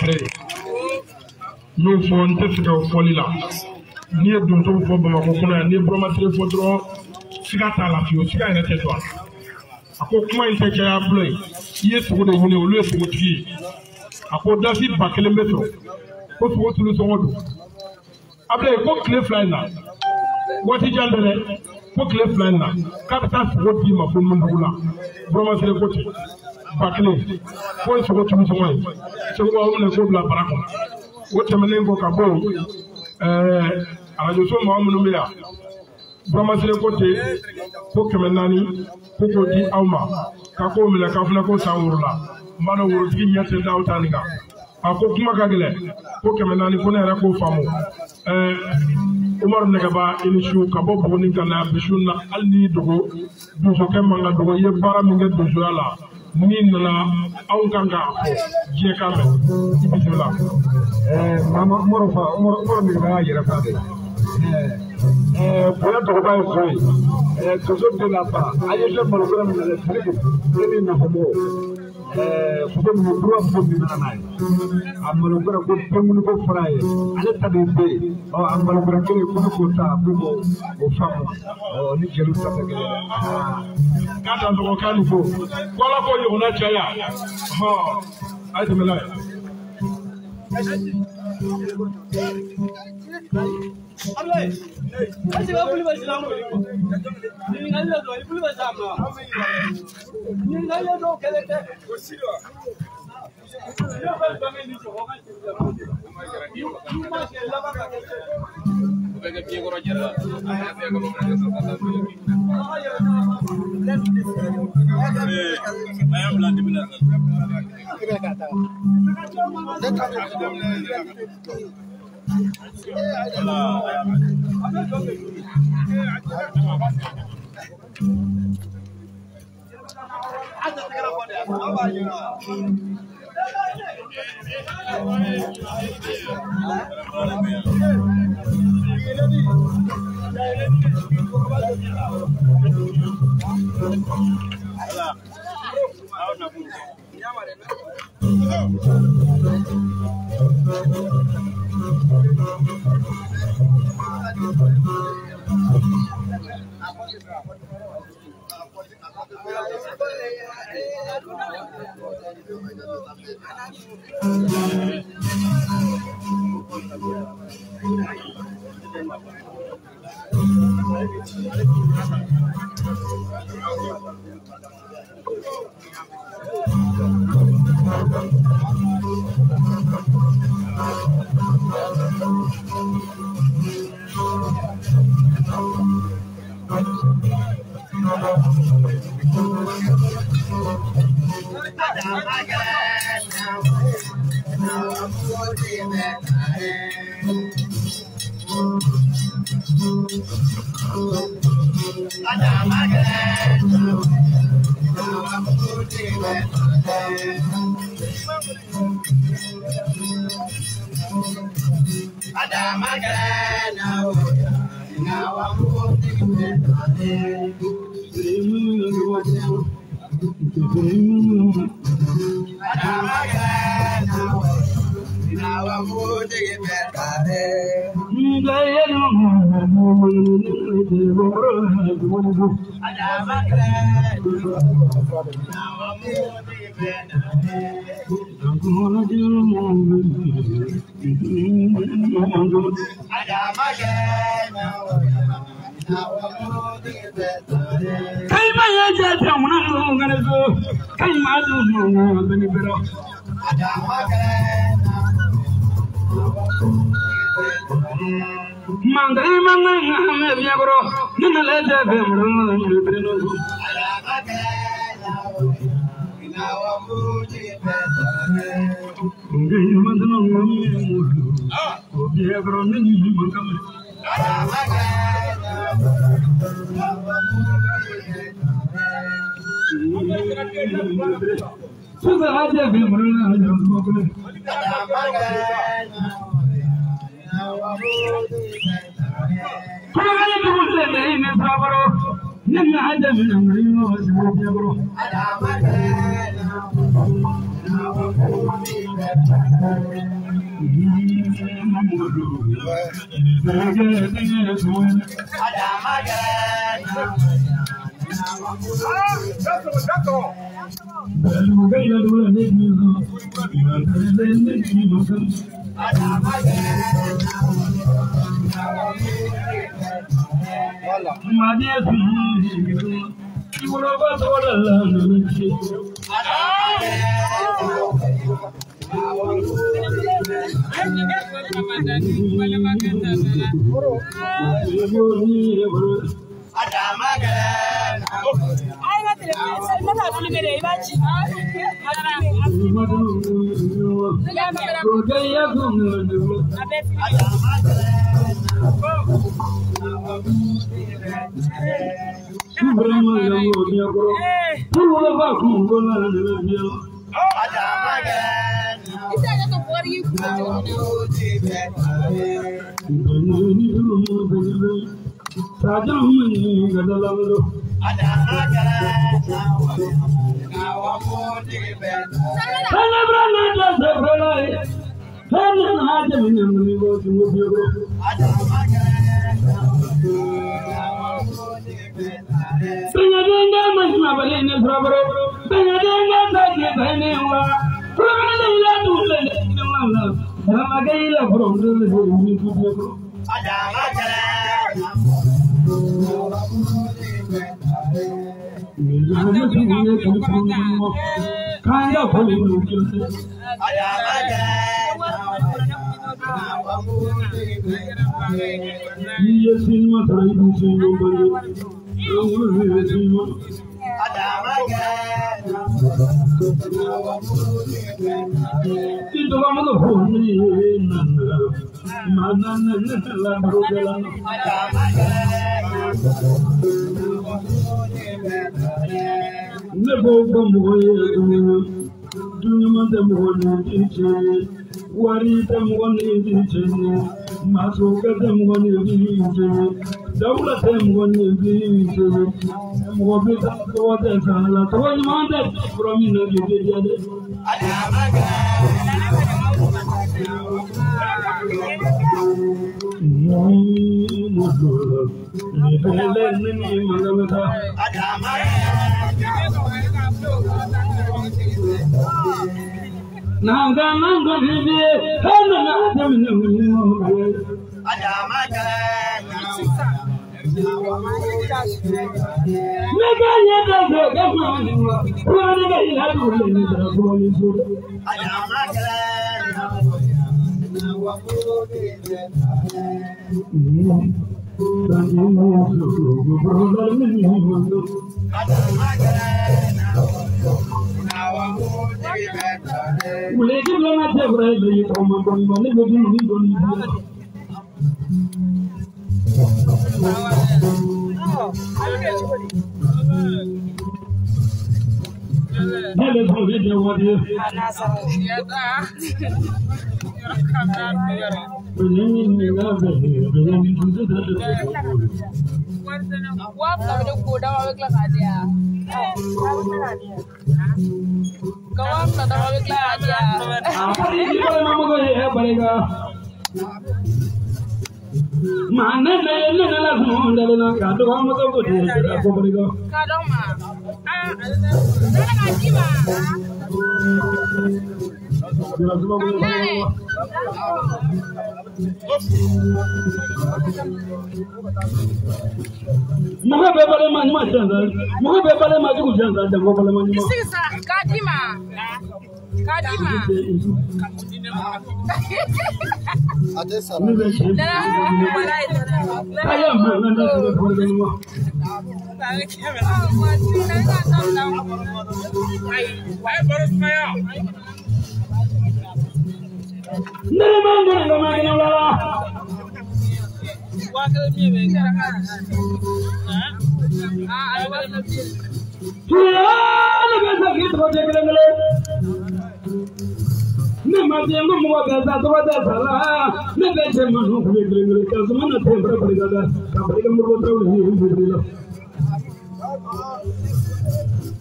après nous font test folie là ni donc on faut Bamako kuna ni bromatire fodro siga ta la fio siga ina te toi ako kuma inte kaya bloy yesu ko de hune o le so ti ako dafi bakele metro ko so tulu so wodo après ko clé fly là wati jandere ko clé fly là kapta so wodi ma fo mun dugula bromatire ko ti bakele ko so tulu so woy so ko amune ko bla barako wote menengo ka bo arajo so ma amunu me ya bromatire ko te ko kemenani ko ko di awma ka ko mi la ka funa ko sawurula mano wuro ti nyate dawta ninga ako kuma kagele ko kemenani ko ne ra ko famu Umar nega ba inishu ka bo boni kana bishuna alni dogo duso ke manga dogo ye bara mi nge duso ala ni nana aw kanga ko je kambe bismillah mama moro mi ga yera fade pour dogo ba so so de la pa aye je mo ko mi na tribu ni na ko fudo mi bro fudo mi na nai amalo ko ko temu ko fraye ale tabe be o amalo ko ko ko ta bugo o famu o ni jelu ta ke kata ndo kan ko wala ko yo na chaya ha ay temela Allah ay ba buli ba salamu alaykum ni ngal do buli ba sama ni ngal do kelete ko silo yo ba ba me ni ko ma yo ma ke la ba ka ko be ke bi ko ro jera ay be ko mo ka I am land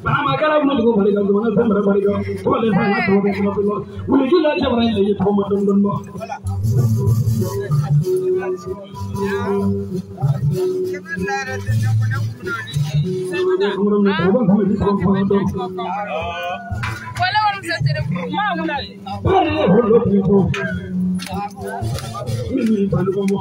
Mama kala mo ko bari ko na sama bari ko ko le sa na to ko wuli ki la ta bari le to mo don don mo wala wala sa tere ma wala mini palu mo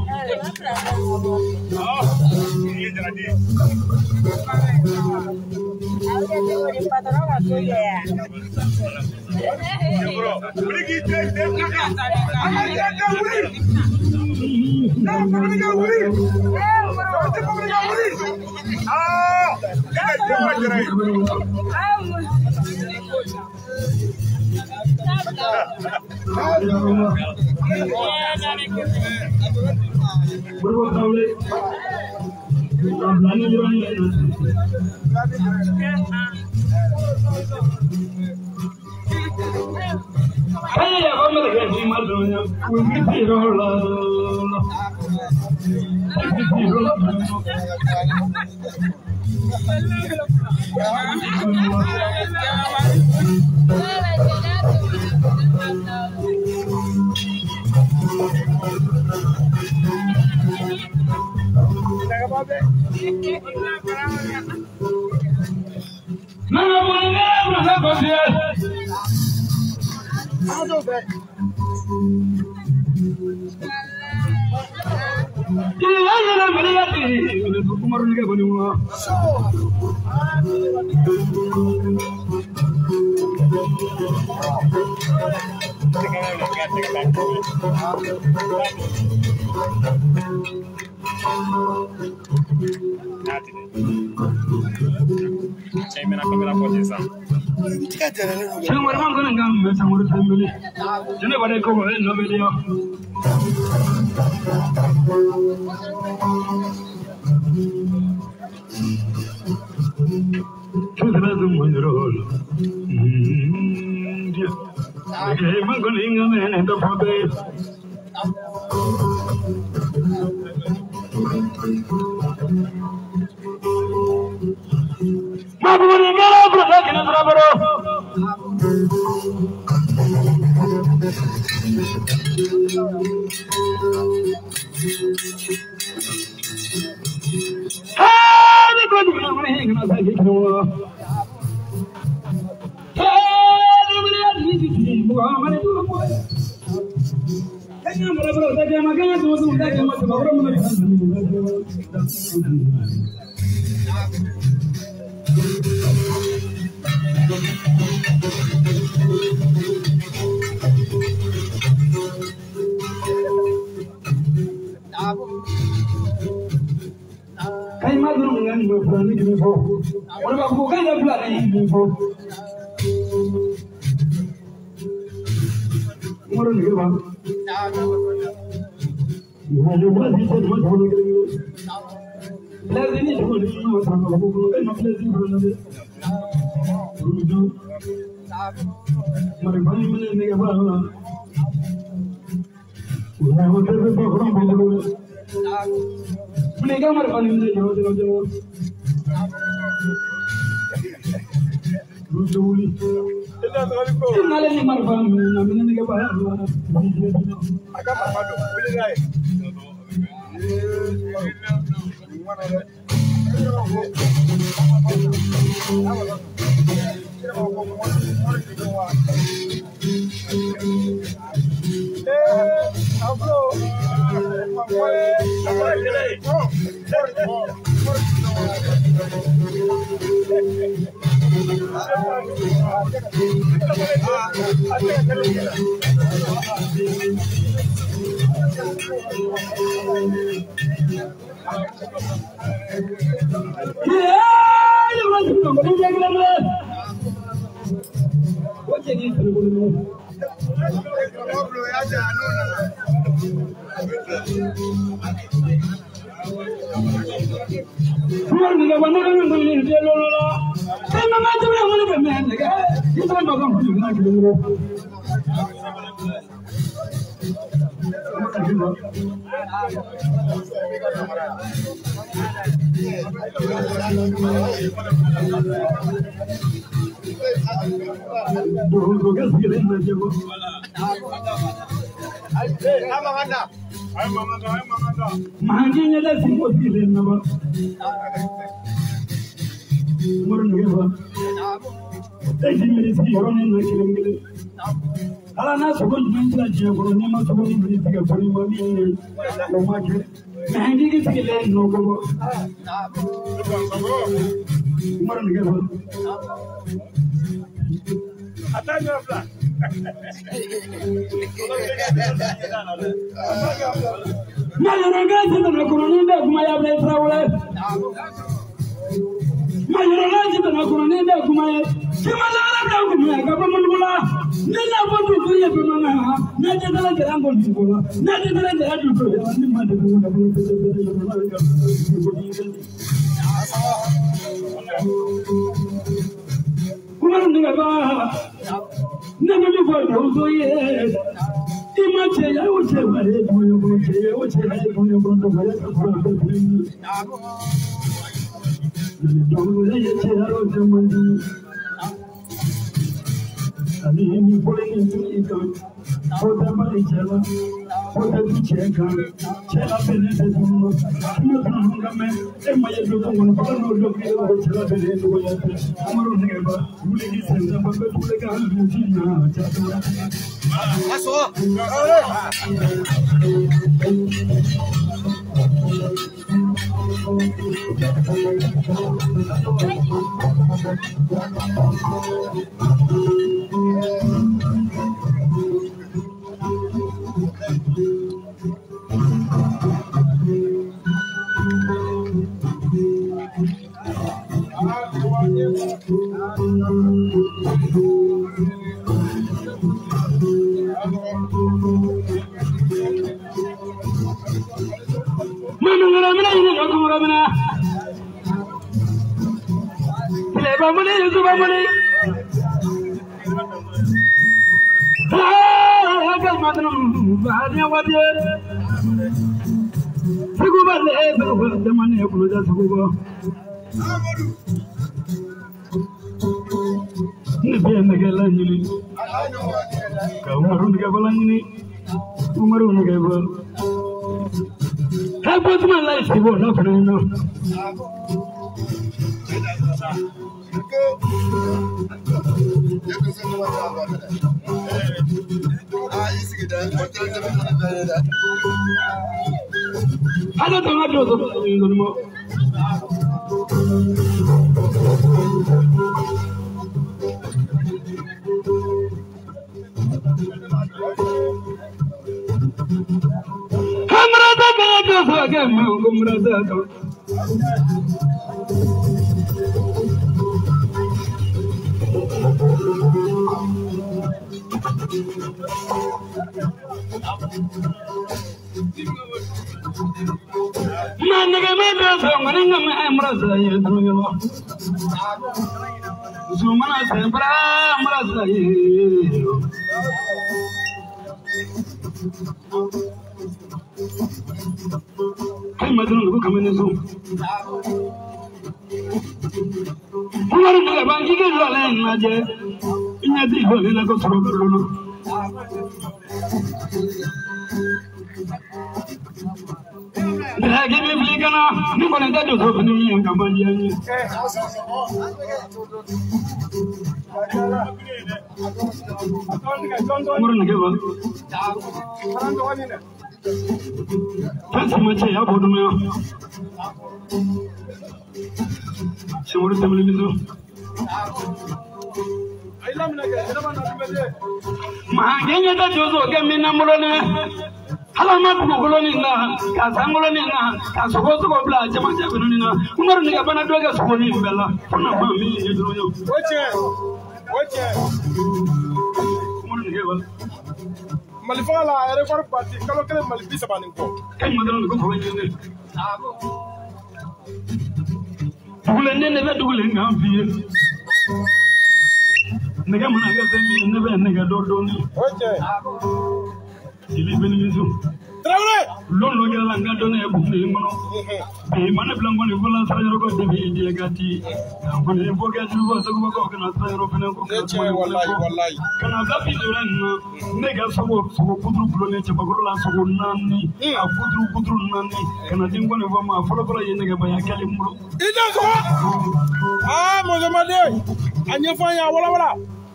Lolo gala ngadone bundi mono. Be mana blanco ni vola sayro ko debi dia gati. Ngone boga jugo so ko kana sayro kana ko. Wallahi. Kana gapi duran nega sobo kudru blone che bagoro la sobo nani. A kudru nani. Kana dingo ne vama folo yene ga baya kali mulo. Ida ko. Ah mo zamade. Anya fanya wala.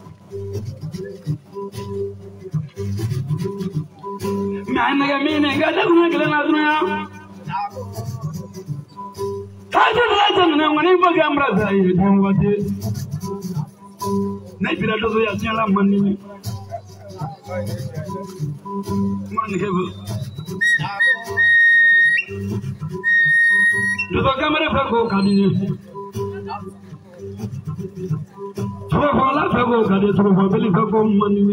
Mana ga mine ga da kuna kala na dunya. Kaje da tan ne ngani ba ga amra sai dan wate. Na bira do so ya tiala manni. Man ke bu. Do kamera fa ko kadini. Tro la fa ko kadini tro fa beli fa ko manni.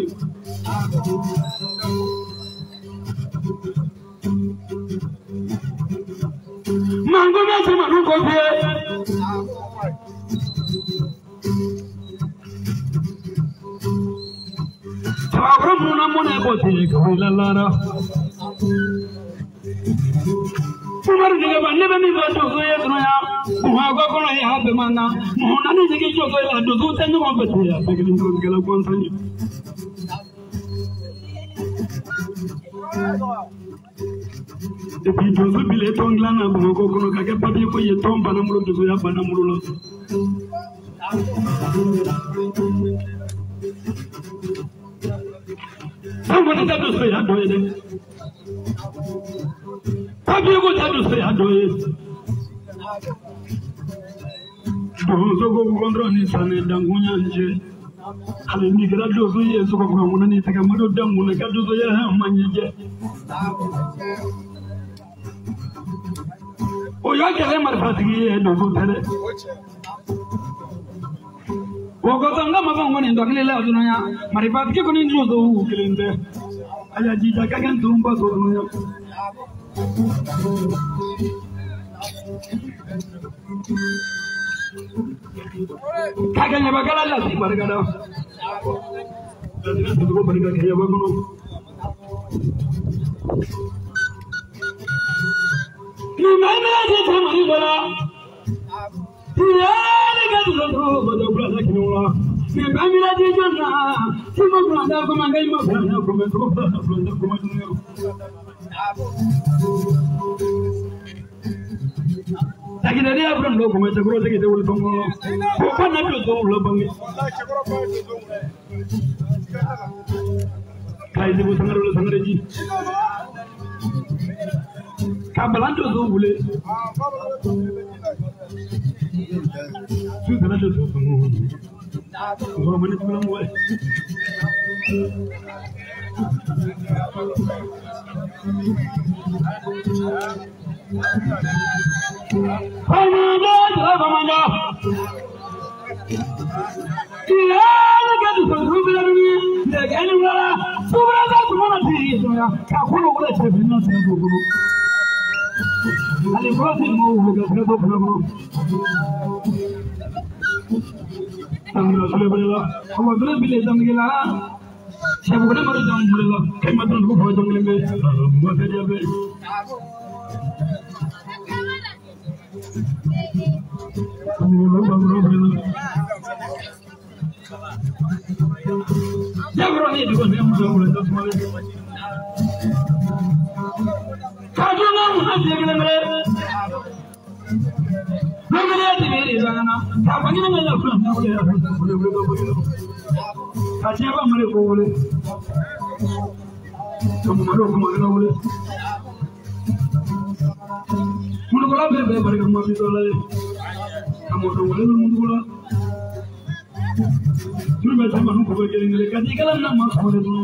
Mango me se manu ko fe. Tawra muna muna ko te ko la lara. Sumar diga banne bani ba to so ye tno ya. Muha ko ko ya be manna. Muha ni digi jo ko la do do tan mo be ya. Be gin ko gala ko tani. Depuis deux jours, il est tombé là, il y a un papier qui est tombé dans le monde, il y a un papier Oyakele marfatigi dogo tere. Wogotanga mabangoni ndokile la dunya. Marifatigi kuni ndozo ukilinde. Aya jija kagan tumba dunya. Kaganya bagala la si bargada. Dugo bargada ya bagono. Mana je tamari bala. Tiare ga dulo bodo brada kinula. Me bamila je jonna. Simo brada ko mangai ma brada ko me ko brada ko ma dunya. Taki dari abram lo ko me chagro taki de ul bongo. Ko pana to do lo bangi. Kai de bu sangare ji. Kabalanto zungule. Sudah ada semua. Orang mana bilang boleh. Mana ada mana? Dia lagi tu semua ni. Lagi ni mana? Semua ada semua ni. Kau boleh cakap ni semua. Ali Brazil mau juga berapa berapa. Alhamdulillah sudah berjalan. Alhamdulillah bila jam gila. Saya bukan baru jam berjalan. Kemat tu bukan jam gila. Buat saja be. Alhamdulillah baru berjalan. Jam berapa ni juga jam berjalan semua. Kajuna muhaji gele. Namanya diberi sana. Kapan ini nak pulang? Boleh. Kaji apa mereka boleh? Kamu mana boleh? Mula bola berapa mereka masih boleh? Kamu boleh mula. Cuma macam mana kau boleh? Kaji kalau nak masuk boleh dulu.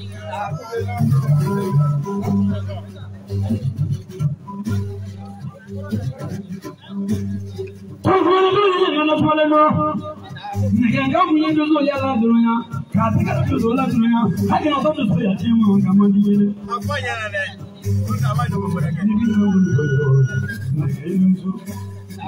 Nigga, punya dozo ya la dunia. Katika dozo la dunia. Hadi na sababu sio ya timu kama ndiye. Afanya nani? Kuna ambaye ndio mbona gani?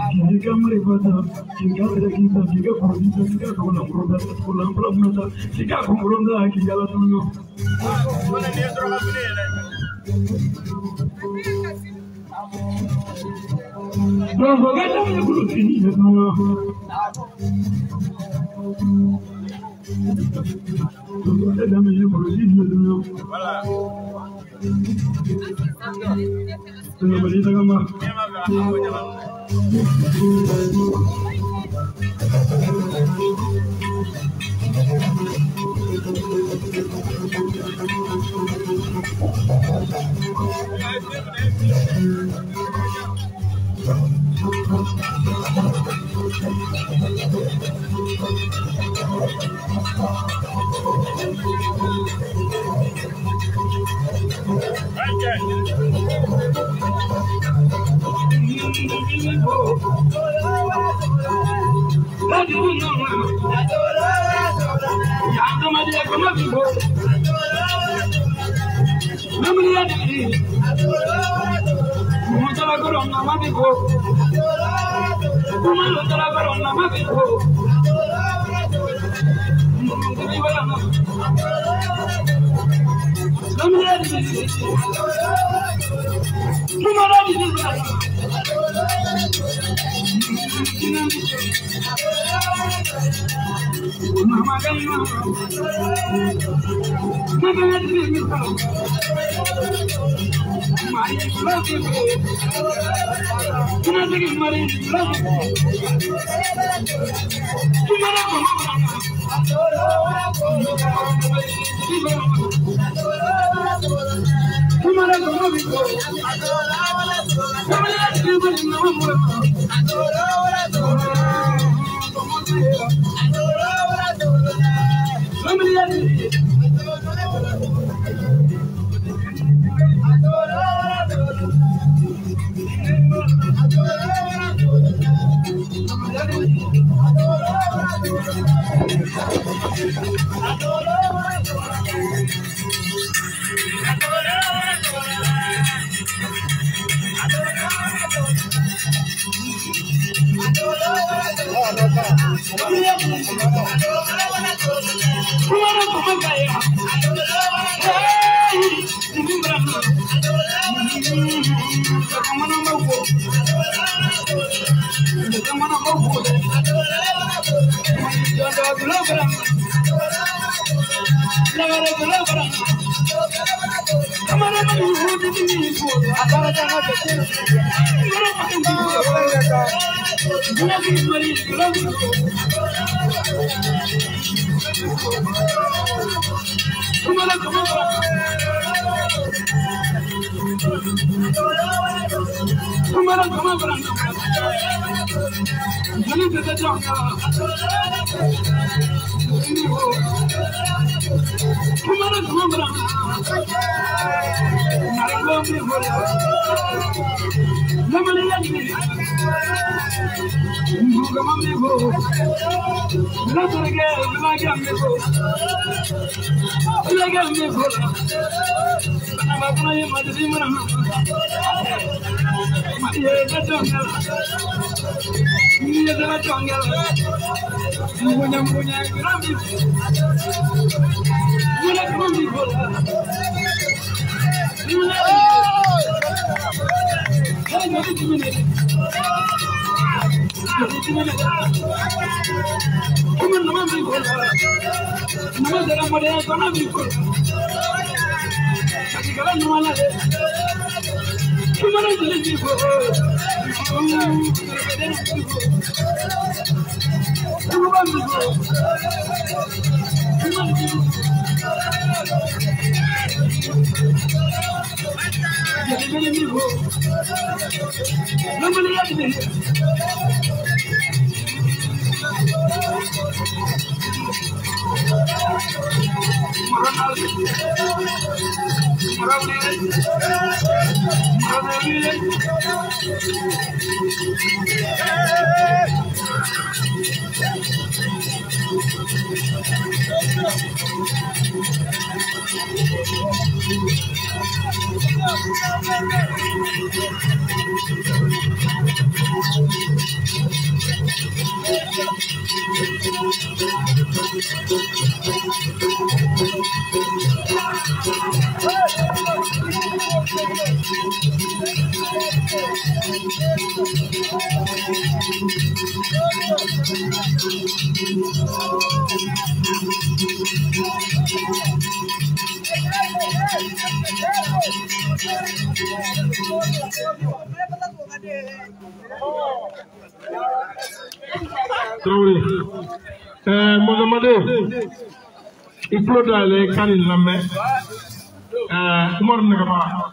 il faut d'aller quand il la met mor ne ba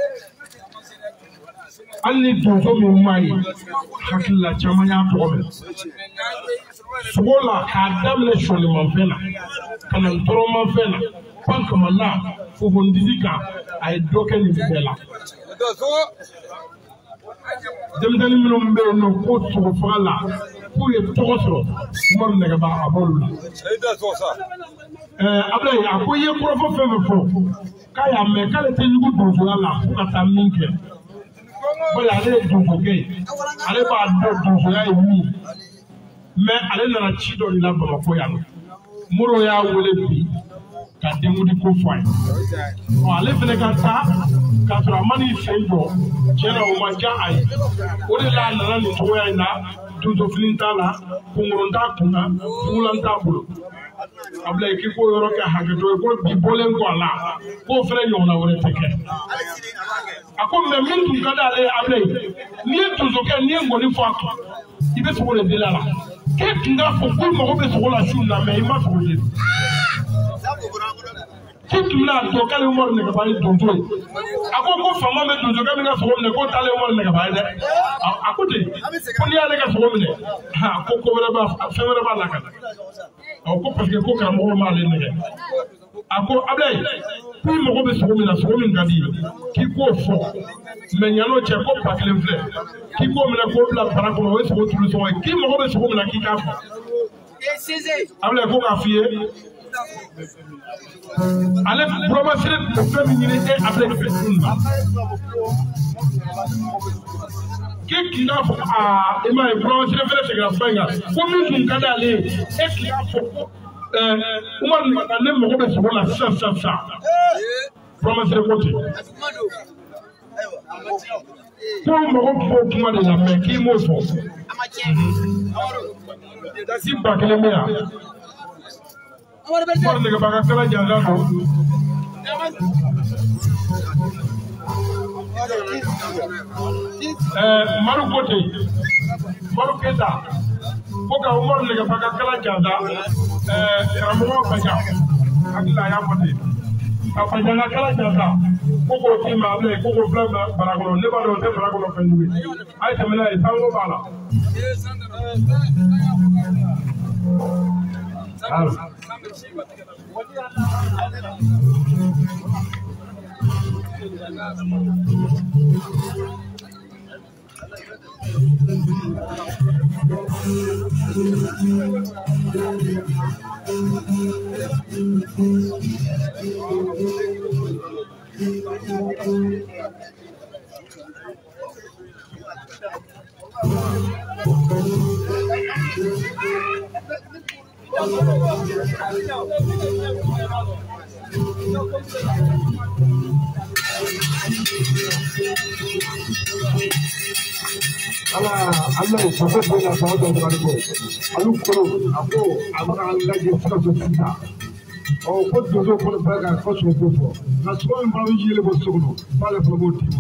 alli to so mi mai hakilla chamanya to be sola ka damle sholi man fena kana toro man fena panka malla fu bondizika ay doken ni bela dem dalim no mbe no ko to fala pour les torosro mor ne ba abolu après akoye profo feme fo kaya me kale tenyugo dozo la kata minke wala ale dozo ke ale ba dozo ya yi me ale na chido ni la ba ko ya muro ya wole bi ka demudi ko fay o ale fene ka ta ka tra mani sendo chena o manja ai o de la na ni to ya na dozo flintala kungonda kuna ulanta bulo abla ki ko yoro ka hagato ko bi bolen ko ala ko fere yona wore teke ako me min tun kada ale abla ni tuzo ke ni ngoni fako ibe so wole delala ke tinga fo ko mo be so wala shuna me ma fo de ki tumna to kale umar ne ka bayi donto ako ko fama me donto ka mi na so ne ko tale umar ne ka bayi de ako de ko ni ale ka so ne ha ko ko wala ba fere ba la ka ko parce que ko ka mo ma le ne ako ablay ko mo be so mina so min gadi ki ko fo me nyano che ko pa kle vle ki ko mina ko bla para ko we so tulu so ki mo be so mina ki ka fo ablay ko ka fiye ale promotion de féminité avec personne qui n'a pas et ma promotion de faire la banga comme nous kada ale et qui a faut on ne me pas sur la ça promotion côté pour me reprendre moi de la main qui me faut si pas que les meilleurs mor ne ba ka kala jalla ko maru kote maru keta ko ka mor ne ba ka kala jalla ramo baja akila ya kote apa jalla kala jalla ko ko ti ma ble ko ko bla baragono ne ba do te baragono fa ni ay tamela e tango bala Allah sasa bela sahaja dengan itu. Alu kalau aku akan lagi suka suka. Oh, kau jodoh pun beragam kau suka pun. Nasuah yang paling jeli bos suku, paling pelabur timu.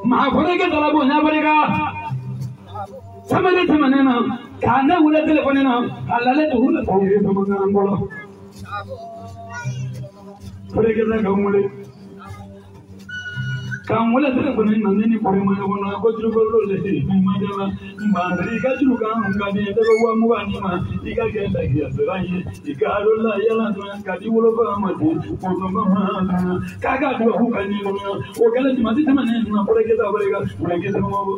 ma ko ke dala bo nya barika samane tamanena kana wala telefonena alale to hula to ye to manga angolo kore ke da gamule kamule telefonena nani pore ma wona ko juru ko le ma jala mbandri ka juru ka ngani de ko wa muani ma iga ke da ya raye iga rola yala to ka di wolo ba ma di ko no ma ka ga do hu ka ni no o kala ti ma di tamanena kore ke da barika kore ke da mo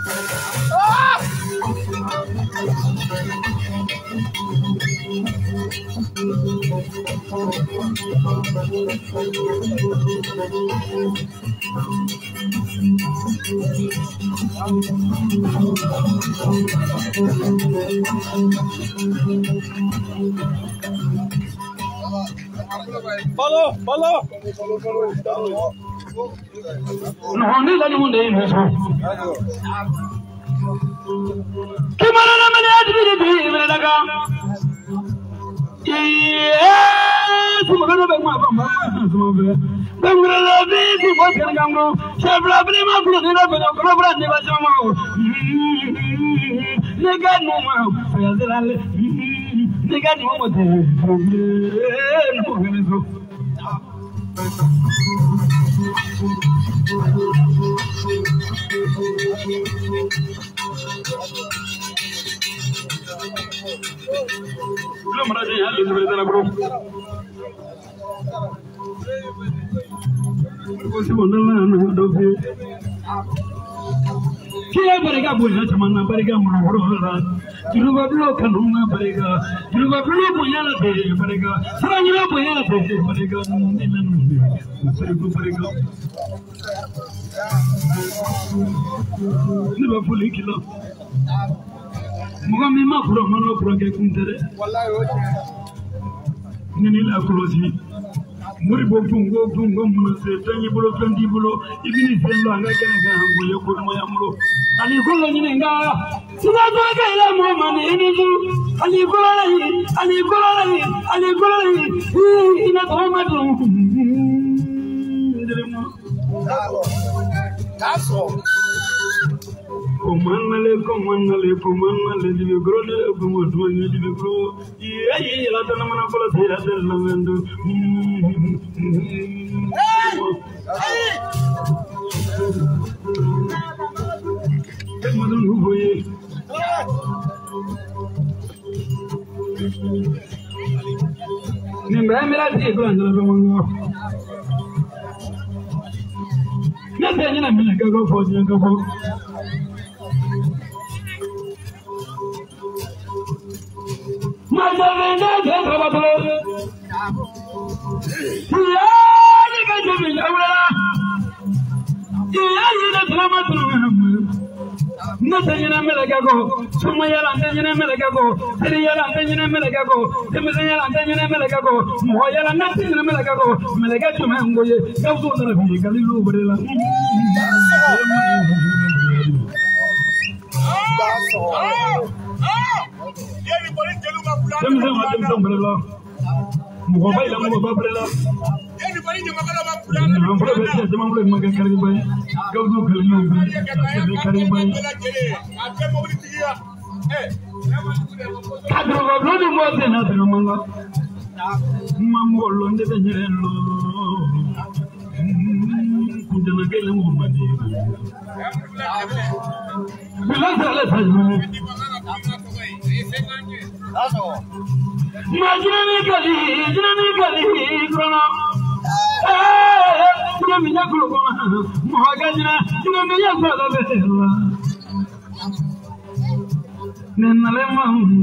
Follow. no ne la ni munde ne so kimara na mele adbi me daga sumagana be ma sumabe bangra la bi ti bo kan gango sebra bi ma blu ni na be ko bra ni ba jama ne ga no ma ya zalale ne ga no mo de no ne so lo mara de ya le de la bro ko si wona na do be kiya barega bo ya tamanna barega mo horo la juruba blo kanunga barega juruba blo bo ya la de barega saranya bo ya la de barega ni la no sari ko barega ni ba puli kilo muga mi ma pro mano pro ke kuntere wallahi o ni la kulosi muri bo tungo mun se tanyi bulo kandi bulo ibini sello anga kana ga hango ye ko mo yamulo ali gollo ni nga sina do ga ila mo mane ni ju ali gollo ina to ma do that's all Kumanale, dibe gro de gumo dunya dibe gro. Ye la tana mana kola thera del lavendu. Hey! Madun huye. Ni mera ti ko andala mongo. Na tanya na mina ga go fo nya ga fo. Madalena de Rabato. Ya ni ka jobi awala. Ya ni da Rabato. Na tanya melaga go. Suma ya la tanya melaga go. Tiri ya la tanya melaga go. Timi ya la tanya melaga go. Mo ya la na tanya melaga go. Melaga chuma ngoye. Gauzo na bi kalilu barela. Majrani kali, grana. Tuna minya kulo mohagajna, tuna minya sala bela. Nenalema,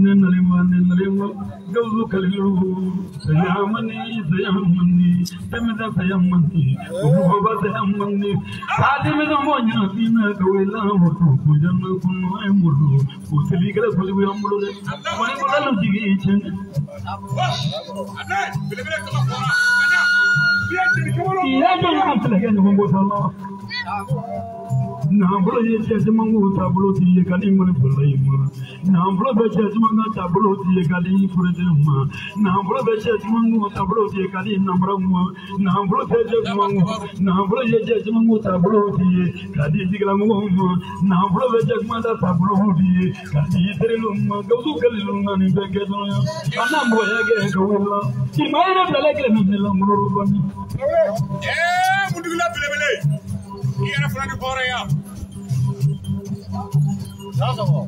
gauzu kalilu. Sayamani, temida sayamani, baba sayamani. Adi meda monya bina kawela motu, kujana kuno emulu. Usili kala kulibu amulu. Mani kula lujigi ichen. Iya jangan lagi nunggu sama. Nambulo ye Chesimangu Tabuloti Kalimon Pulima. Nambulo Chesimangu Tabuloti Kalim Purima. Nambulo Chesimangu Tabuloti Kalim Nambrama. Nambulo Chesimangu, Nambulo Chesimangu Tabuloti, Kadizilamuma. Nambulo Chesmanda Tabuloti, Kadizilum, Gozukalum, and Begaton. Anambo Yagella. He might have the legend of the Lamurban. Eh, Mudula Pele. Here from the Korea. That's all.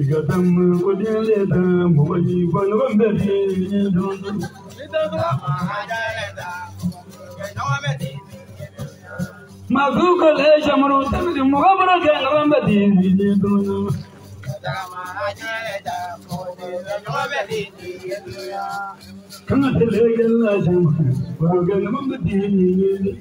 Gatam Kodileta, Mobile, Bonobedi, Mazuko Leja Maruta, Mobile, Gambadi, come on, we're going to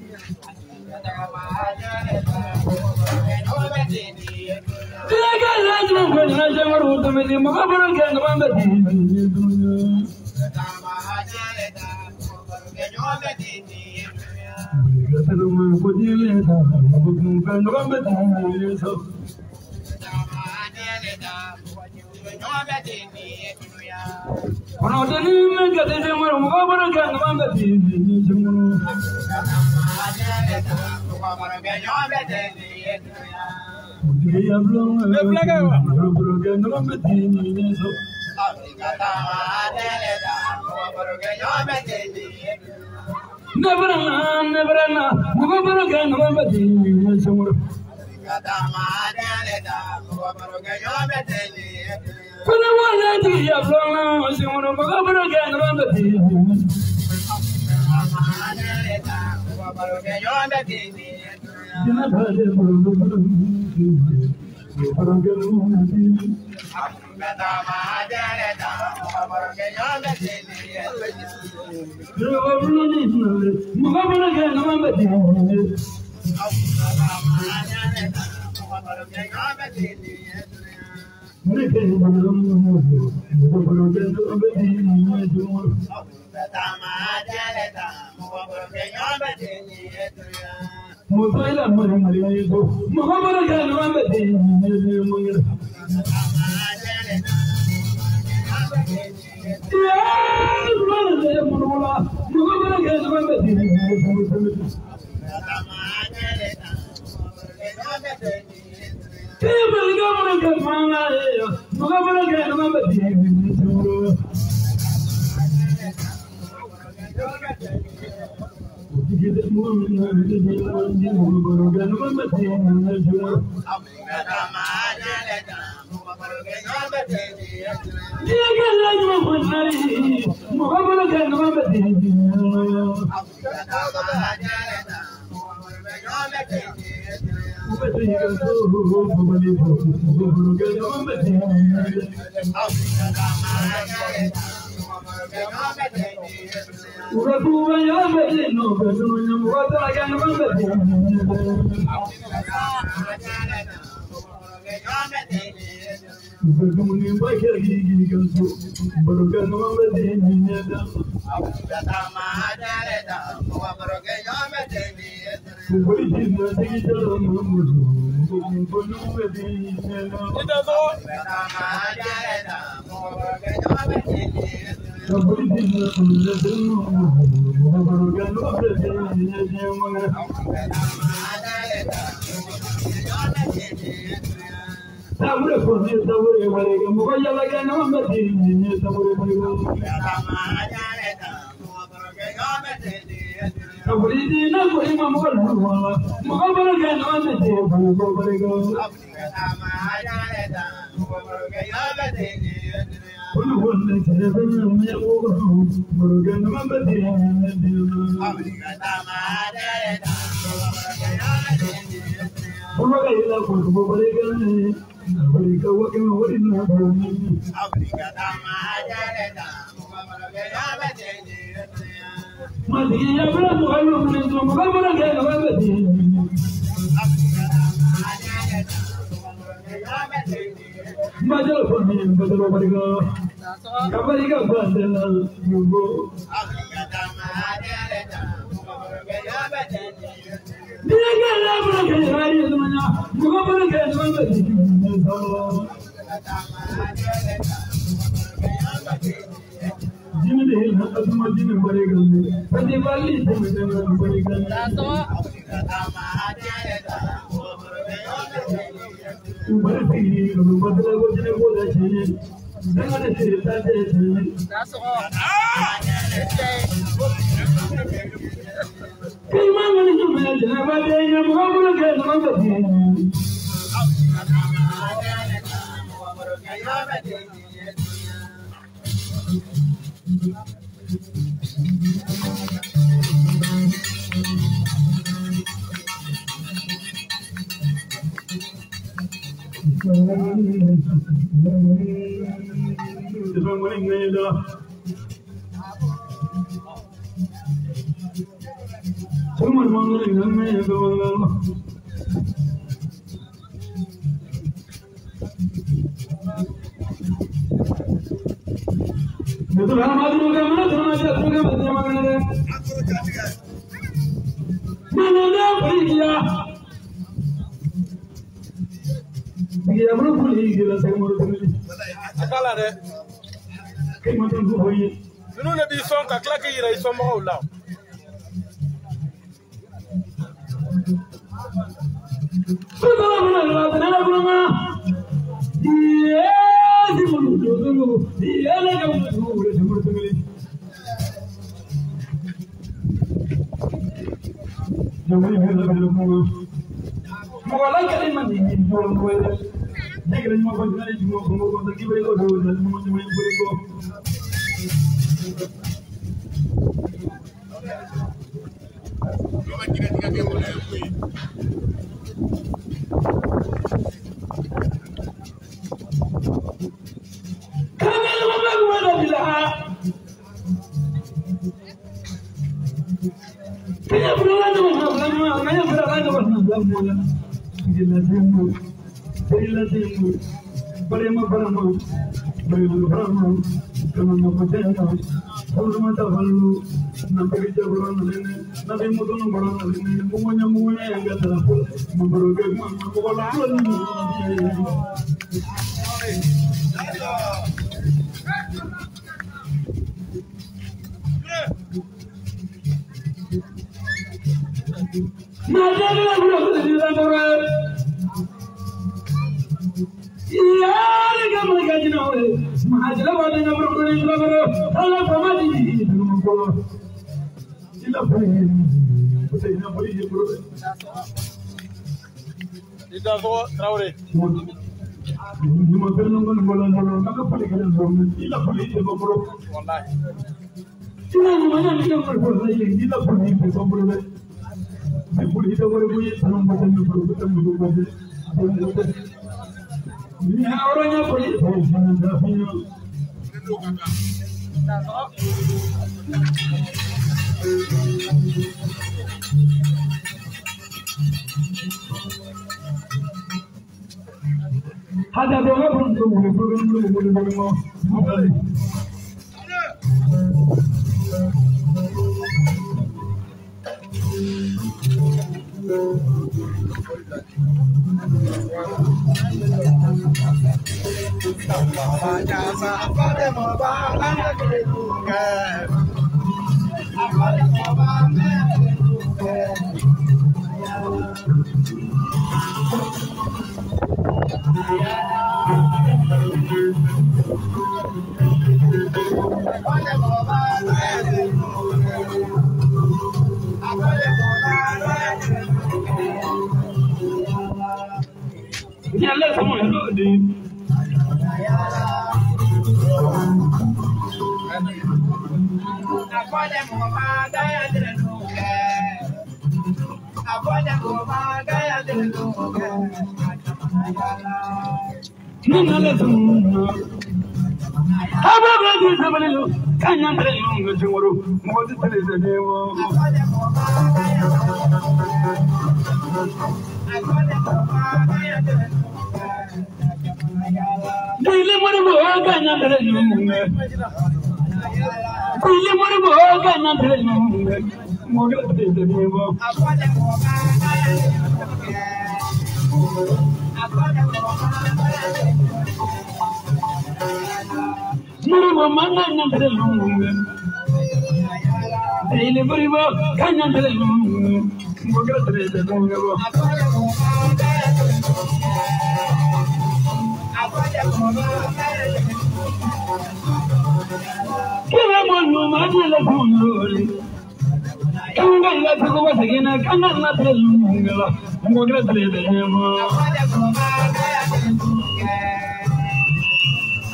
Nous ne bisons qu'à claquer, ils sont morts là.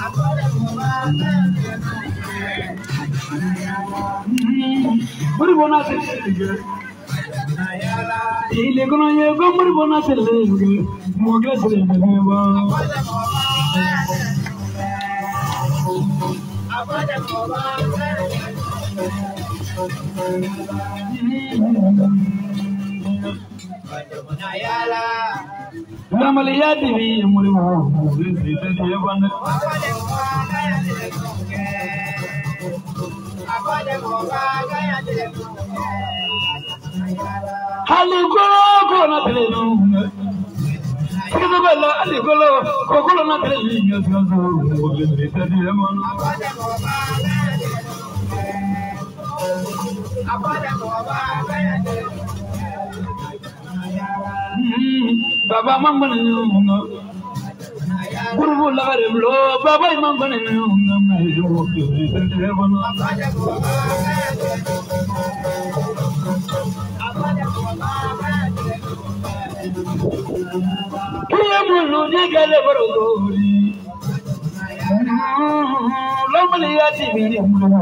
Muri bona tele. Ile kono ye go muri bona tele. Moga tele ba. La malia divi muri mo. Tele bana. Halikolo na tele no. Kilo bella halikolo kokolo na tele ni ngazo. Tele bana. Baba mangone no. Guru lagare lo baba mangone no. Tele bana. Kiya mulu ni gale barogori. Lomali ya tibiri mulu.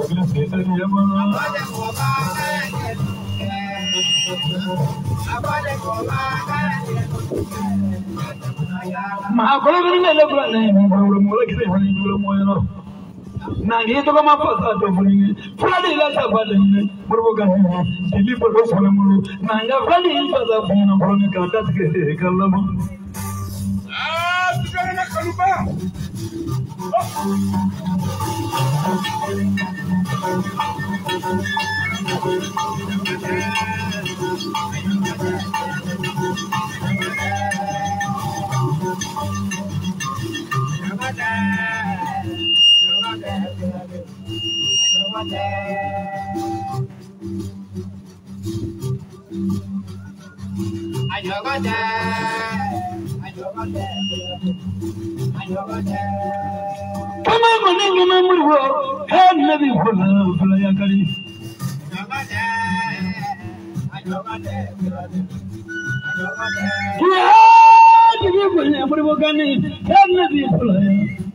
Ma kolo ni mele bula ni mulu kire ni mulu moyo. Nangi to kama pasa to funi. Fulani la tabale ni burboga ni. Dili burbo sole mulu. Nanga fulani pasa funi na fulani kata ke kallama. Tukana na kaluba. Kama mwenye na murwo he nabi fula ya kali ya dibi mwenye murwo gani he nabi fula ya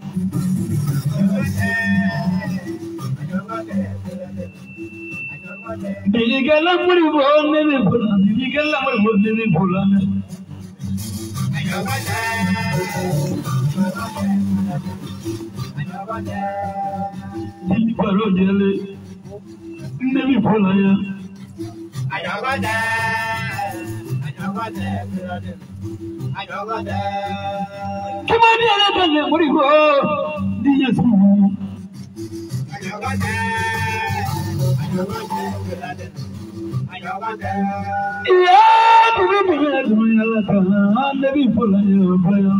digala murwo nabi fula digala murwo nabi fula Dili paro jele, nebi pula ya. Kimani ala tale muri ko, diye sumu. Ya dibi pula dunia la tala, nebi pula ya pula.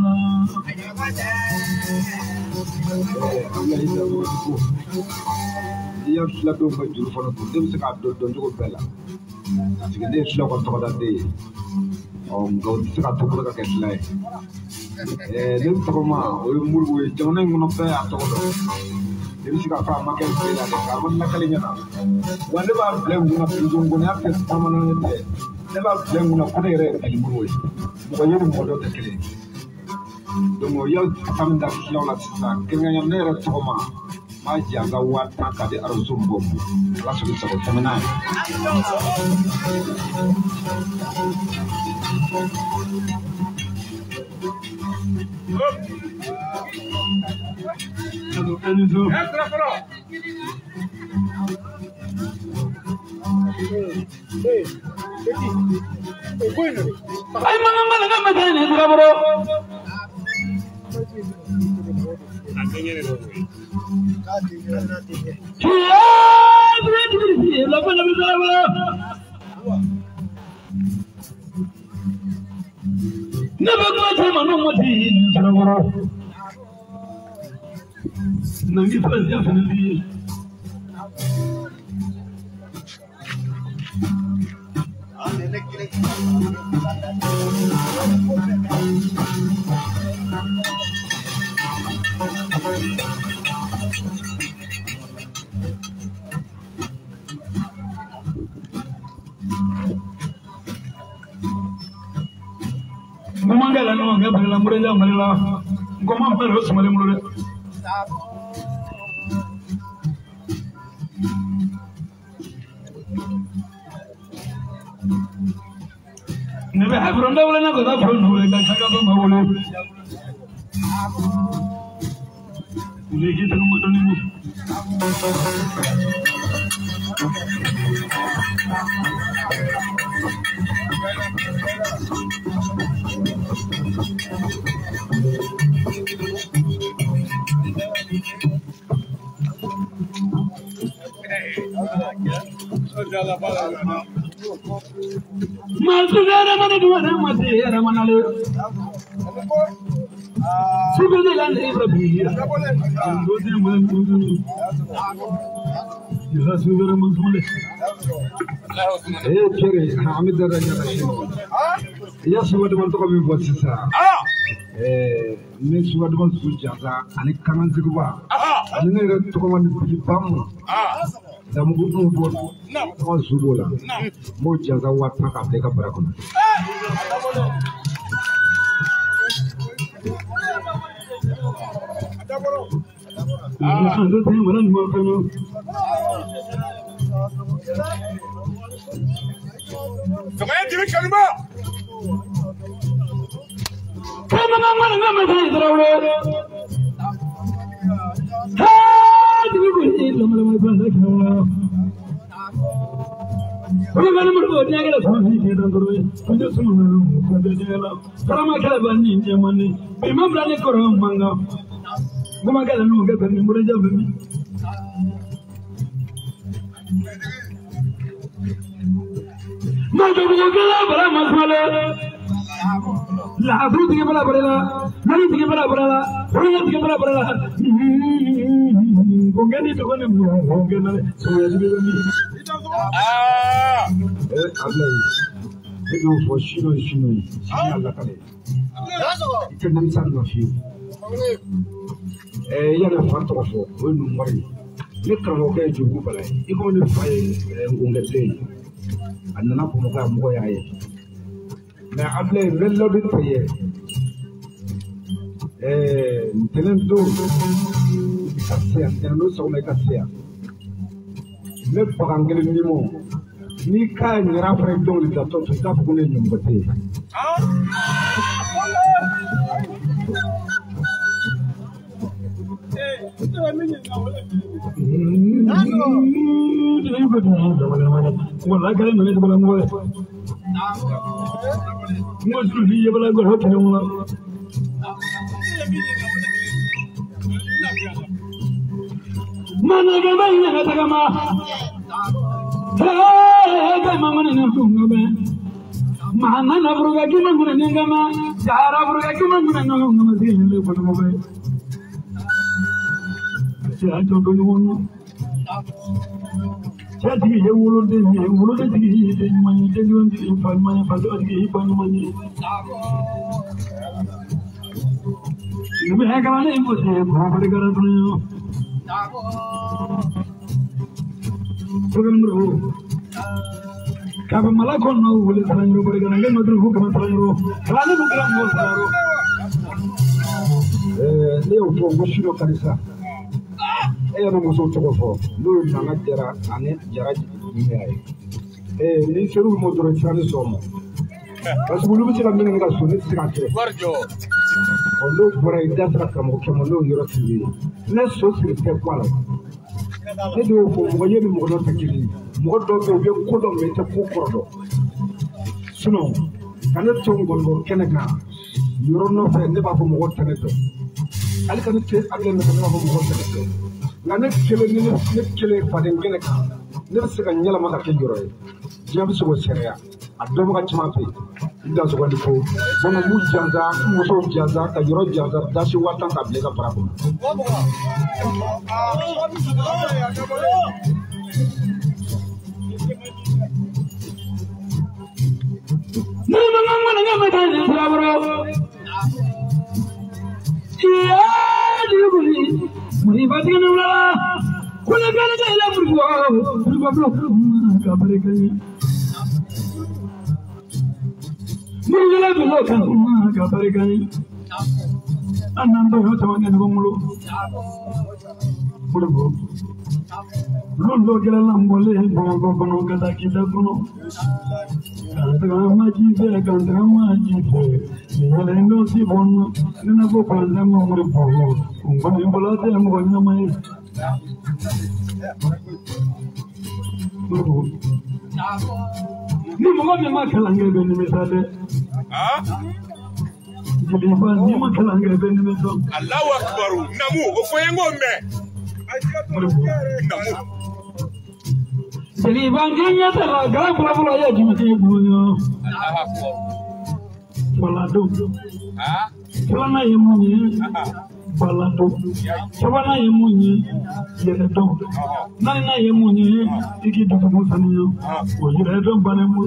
Dia sudah dua baju foto tu, dia mesti kat dua cukup bela. Jika dia sudah kotor tadi, kau sudah tu pun kakek selai. Dia tu koma, mulu jangan yang menopeh atau kotor. Dia mesti kat makan bela deh, kamu nak kalinya na. Wanda baru belum guna pinjam guna apa sama nanya deh. Dia baru belum guna kau deh lagi mulu. Bukan yang bodoh terkini. Donc yow xam ndax yow la sa kenga ñam ne rek xoma ma janga wat ka de arusum bom la so ko tamana ay mangala ga madane dira bro Never go to Manumati, definitely. Gomangala no ngabala murela malala gomam pero smale murele Never have run down another problem like I got my own. They get Masudara mana dua nama tiada mana le. Sudah land Ibrahim. Sudah mana tu? Jelas sudah mana tu le. Kiri, Hamid dah rajin. Ya sudah mana tu kami buat sisa. Ni sudah mana tu jaga. Anik kanan juga. Ini tu kami pergi pam. Dah mungkin buat. Kau sudah lah. Mau jaga wat nak apa dekat berakun. Ada tu mana buat kamu? Semuanya jadi kalima. Kamu mana saya terawal. Hadi begini, lama-lama berada kau. Kalau mana mereka dia kena faham kita terus. Kita semua kita jalan. Kalau macam bani zaman ni, memang berani korang mangga. Gua kalau nu kita ni boleh jawab ni. Macam ni kita berapa masalah. Lah, tu tiga berapa berapa? Nanti tiga berapa berapa? Orang tiga berapa berapa? Bukan itu kan yang bukan ada. Semua juga ni. Ablay. Itu foshino. Sini Allah kali. Itu nanti sana sih. Ya le farto ko ko numari. Ni kamo ke jugu balai. Iko ni fay ngongete. Anana ko ga mo yaye. Mais Ablay lelo dit paye. Tenen do kasya, tenen do so me kasya. Le pangale ni mo. Ni ka ni rafre do li da to ta ko ne nyumbate. Wala kare mane bala mo. Musuh dia bala go hotel mo. Mana gamai na tagama. Hey, mama ni nunga be. Mana na bruga ki manguna ngama. Jara bruga ki manguna ngama di le photo mo be. Saya jodoh ni wono. Jadi ye wulu de mani de yon di pan mani padu di pan mani. Ini be ka mane mo se bhagare kara tu. Program ro. Kaba mala kon no wulu tan ro bari kana ngen madru hu kama tan ro. Kala no program mo ro. Leo to mo shiro kanisa. No muso to fo no na jara ane jara ni ay ni seru mo do chani somo parce que lu bi ci la min nga so ni ci ka ke warjo on do bora ida tra kamo ke mo no yoro ci ne so ci te kwala e do ko mo yemi mo do takiri mo do be ko do me te ko kordo suno kana to ngol kenega yoro no fe ne ba ko mo tane to ali kana te agle me ko mo tane to Nane kele paden gele ka ne se ka nyala maka ke joro e jam so ko seria adom ka chama pe inda so ko ndiko bono mu janga mu so janga ka joro janga da si watan ka blega para ko ni mama ngama tani bravo ya dibuli Mari batin nula, kula kana kala burgo, burgo kabare kani. Murgala burgo kana kabare kani. Anando ho tawange ngomlo. Lolo gela lambole bongo bono kata kita bono. Kantrama jibe kantrama jibe. Nile ndo si bono. Nina go panza mongre bono. Ungo imbola te amgo nina mai. Ni mongo ni makalange beni mesade. Jiliba ni makalange beni mesade. Allahu Akbar. Namu ofoyengo me. Jadi bangkainya terlalu pula ya cuma tiga bulan. Balado. Celana imunya. Balado. Celana imunya. Jadi dong. Nana imunya. Iki dong musannya. Ojek dong banemu.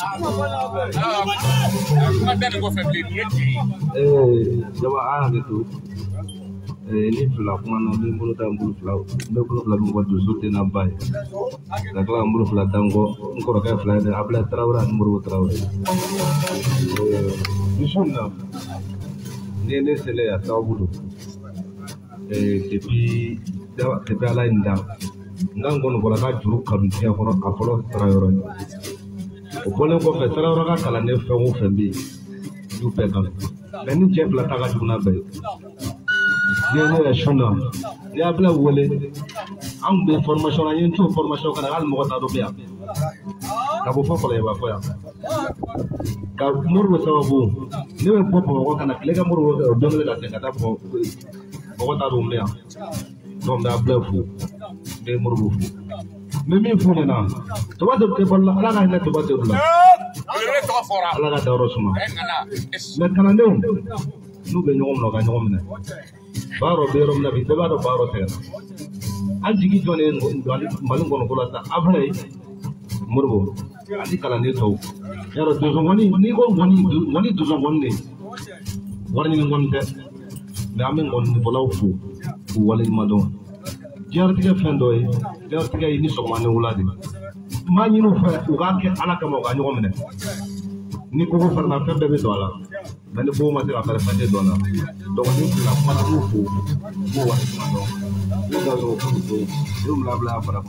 Jawab gitu. Ini vlog mana ni mulu dah mulu vlog buat dusur di nampai. Kalau mulu vlog tanggo, engkau rakyat vlog ni abla terawuran mulu terawuran. Dusuna, ni sele atau bulu. Tapi ala indah. Ngang kono bola ka juru kam tiya kono apolo terawuran. Boleh kau terawuran ka kala ne fengu fembi. Du pekan. Lani chef la taga juna bay. Dia ni shona. Dia bela wole. Ang be formation ayen tu formation kana al mo ta do bia. Ka bo fo ya ba fo ya. Ka muru sababu. Ni be popo ko kana klega muru do ngale la te kata bo ta do mle. Dom da bela fu. Be muru fu. Me mi fu na. To ba de ke balla ala ga na to ba de balla. Ala ga da rosuma. Me kana ne. Nu be nyom no ga nyom ne. Baro berom na bite baro tera anjigi jone malum kono kolata ablay murbo adi kala ne to yaro dozo ngoni ni ko ngoni dozo ngoni warni ngonte na amen ngoni bolaw fu wali madon jartiga fendoy jartiga ini so mane wulade ma nyino fa uganke alaka mo ga nyomne ni ko ko farna febbe be dola bani bo ma tira fara fande dola donc ni la fara ko fo mo wa ni da zo ko dum la bla fara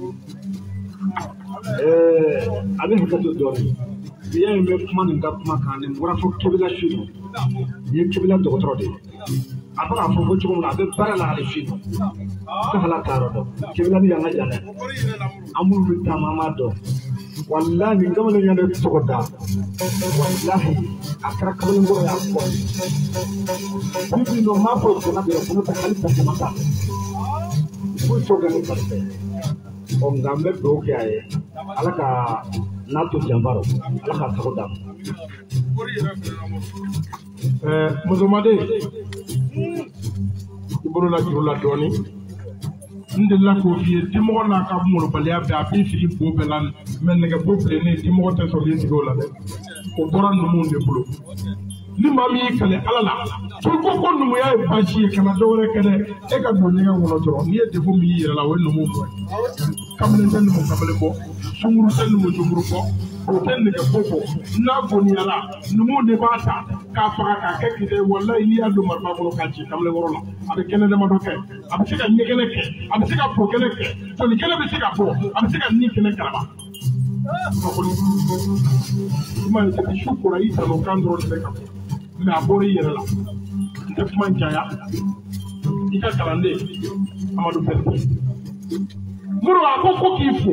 abin ka to dori biya me kuma ni ga kuma kan ni wara fo kebila shiru ni kebila to ko de apara fo ko chum na be bara la ali shiru ka hala taro do kebila ni yanga jana amul bi tamama do wallahi ngam la nyande to da wallahi akara kabul ngoro ya ko bibi no ma ko na be ko ta kali ta mata ko to ga ni parte o ngambe do ke ay alaka na to jambaro alaka to da muzumade iburu la jula doni ndilla ko fi timo na ka mo baliya be abi fi bo belan men nga bo ple ne timo ta so lesi go la de ko boran no mo de bulo ni mami kale alala to ko no ya ba shi kana dore kede e ka do nyanga wono to ni de fo mi yira la won no mo kamle tan mo kamle bo sumuru tan mo sumuru ko ko tan ne ko ko na ko ni ala no mo de bata ka fa ka ke kide wallahi ni adu marfa ko ka ci kamle woro la abe kene de ma do ke abe ci ka nyegele ke abe ci ka po kele ke to ni kele be ci ka po abe ci ka ni kele kala kuma ni te shukura ita no kandro de ka me abori yere la te kuma njaya ika kalande amadu pete muru akoko kifo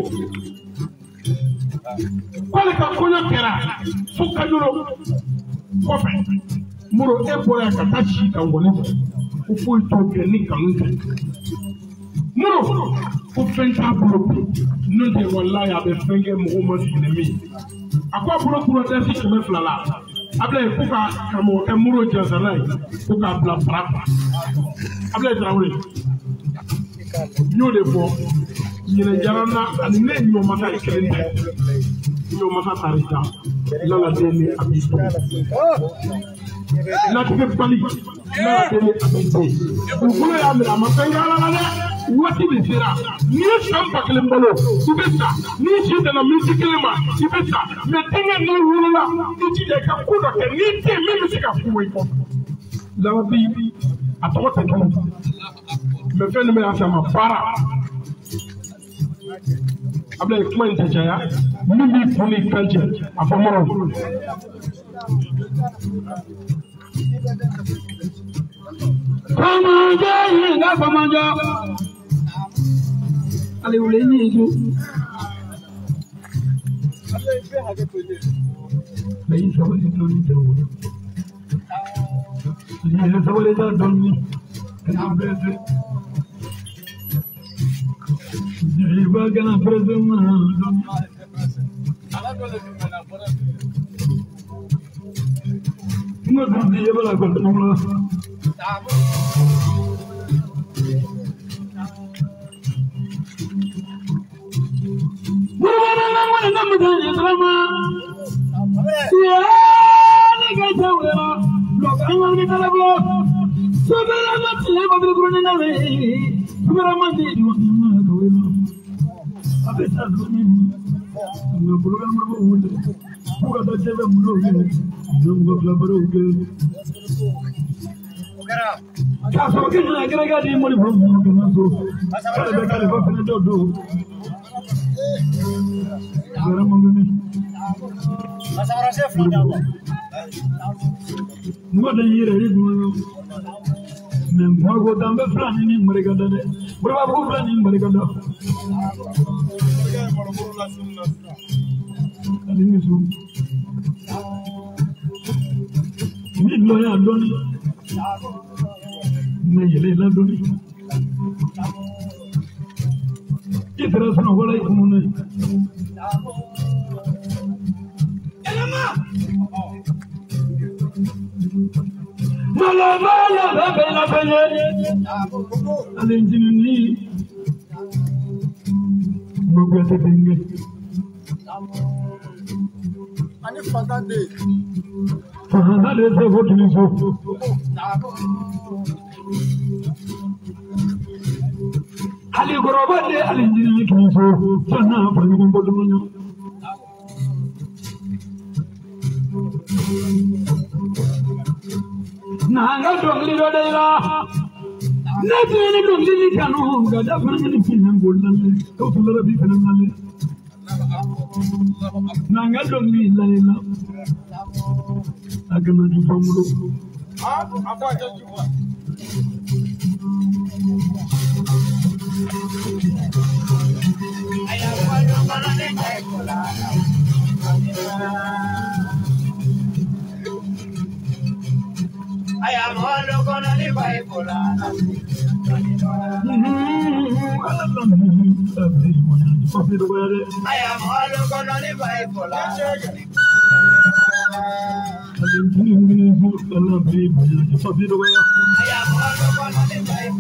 kwale ka konyo kera fuka duro kofe muru ebora ka tachi ka ngone ufu to ke ni kanunte muru ufenta buru nunte wallahi abe fenge muhammad inemi akwa buru kuro desi keme flala abla kuka kamo ke muru jazanai kuka bla frapa abla traure nyode fo nyine jarana anne nyo mata ikelende nyo mata tarita lala deni abito la ke bali lala deni abito ukule ya mira mafanga la la wati bisira ni samba kelembalo ibesa ni shida na mizikilema ibesa metenga ni wulula ijije ka kuda ke ni te mimi sika kuwe ko la bibi atota kan mais fɛn min bɛ yan fɛ ma baara Ablaye kuma in tɛ caya min b'i kun ni kan cɛ a fɔ mɔrɔ Famanja yinga famanja ale wule ni ju Lai sabali toni tawo Ni sabali ta donni kana breze Ni ba kana breze ma donni Mo donni yebala ko donni Mada yire ribu membago dambe frani ni mereka dane berapa bulan ni mereka dah ini su ini lo ya doni meyele la doni kita rasa nak boleh kumune Mala bela bela alinjini mogwete binge Ani fatande fahale se votini so Ali gorobade alinjini kini so sana pangu bodunya Nanga dongli do dayla Nati ni dongli kanu gada fangani pinan goldan to fulara bi kanan nalle Nanga dongli layla agama du famulo apa jaji wa Aya wa do mana de kai kola I am all going to live by Polana. I am all going to live by Polana. I am all going to live by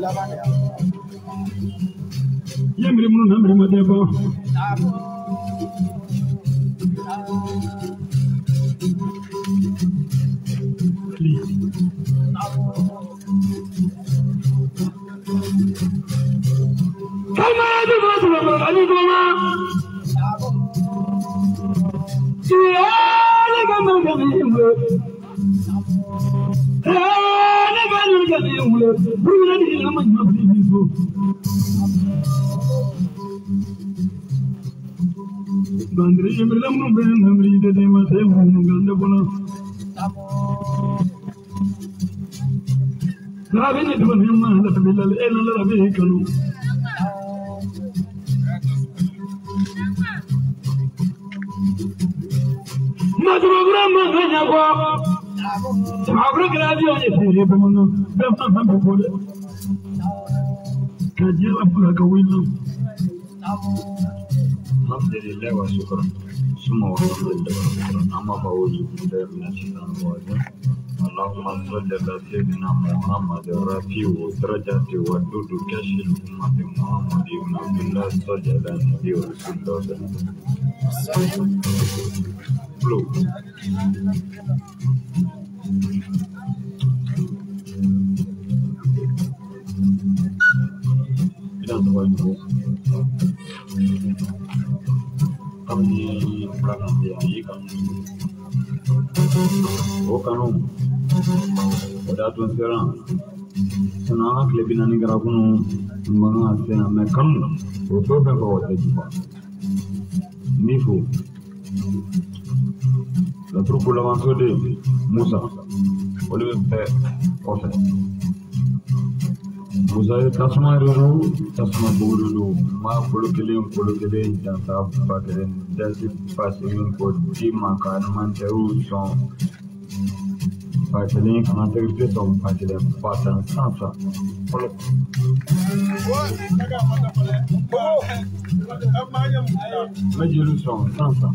Yemri mun namri madebo. Kama adu batu ali goma. Ya le kama kama yemwe. Le kama kama yemwe. Buna di kama mabdi bisu. Bandri yemri lamu ben namri de ma se mun ganda bono. Rabbi ne duwan himma la bilal ela la rabbi kanu. Program nganya kwa abro gradio ye sire bono be fa be bole kaje abra ka wino alhamdulillah wa shukran summa wa alhamdulillah amma ba wuju da na shidan wa اللهم صل على سيدنا محمد رفيع درجات ودود كاشف أمة محمد بن عبد الله صلى على النبي ورسول الله kami belakang dia ikan bukan udah tuan sekarang senang lebih nani kerapun mengasih nama kamu betul betul wajib mifu lalu pulau masuk deh Musa boleh teh oke Musa itu tasma dulu ma pulau keliling dan tak pakai jadi pasien kod di makan manteru song pasien kan terus song pasien pasang sansa kalau majul song sansa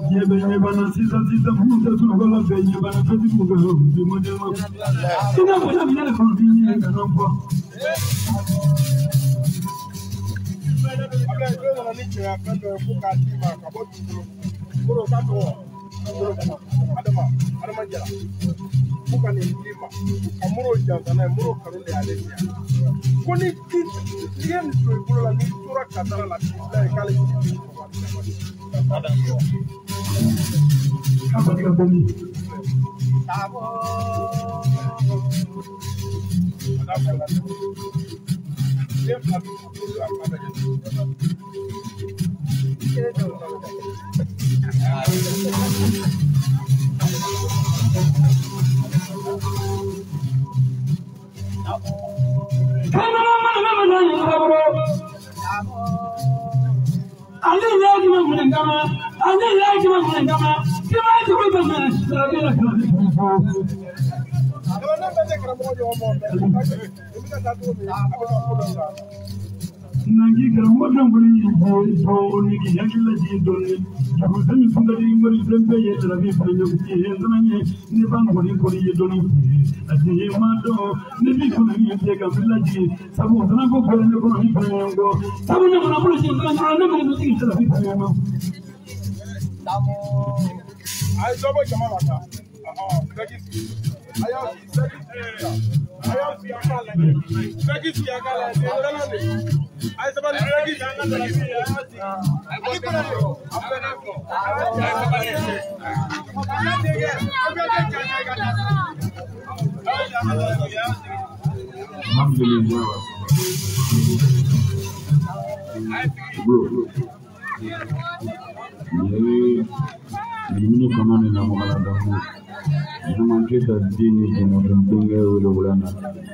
Ini kama ni na mwana damu. Ina mangeta dini jina mpinga ule ulana.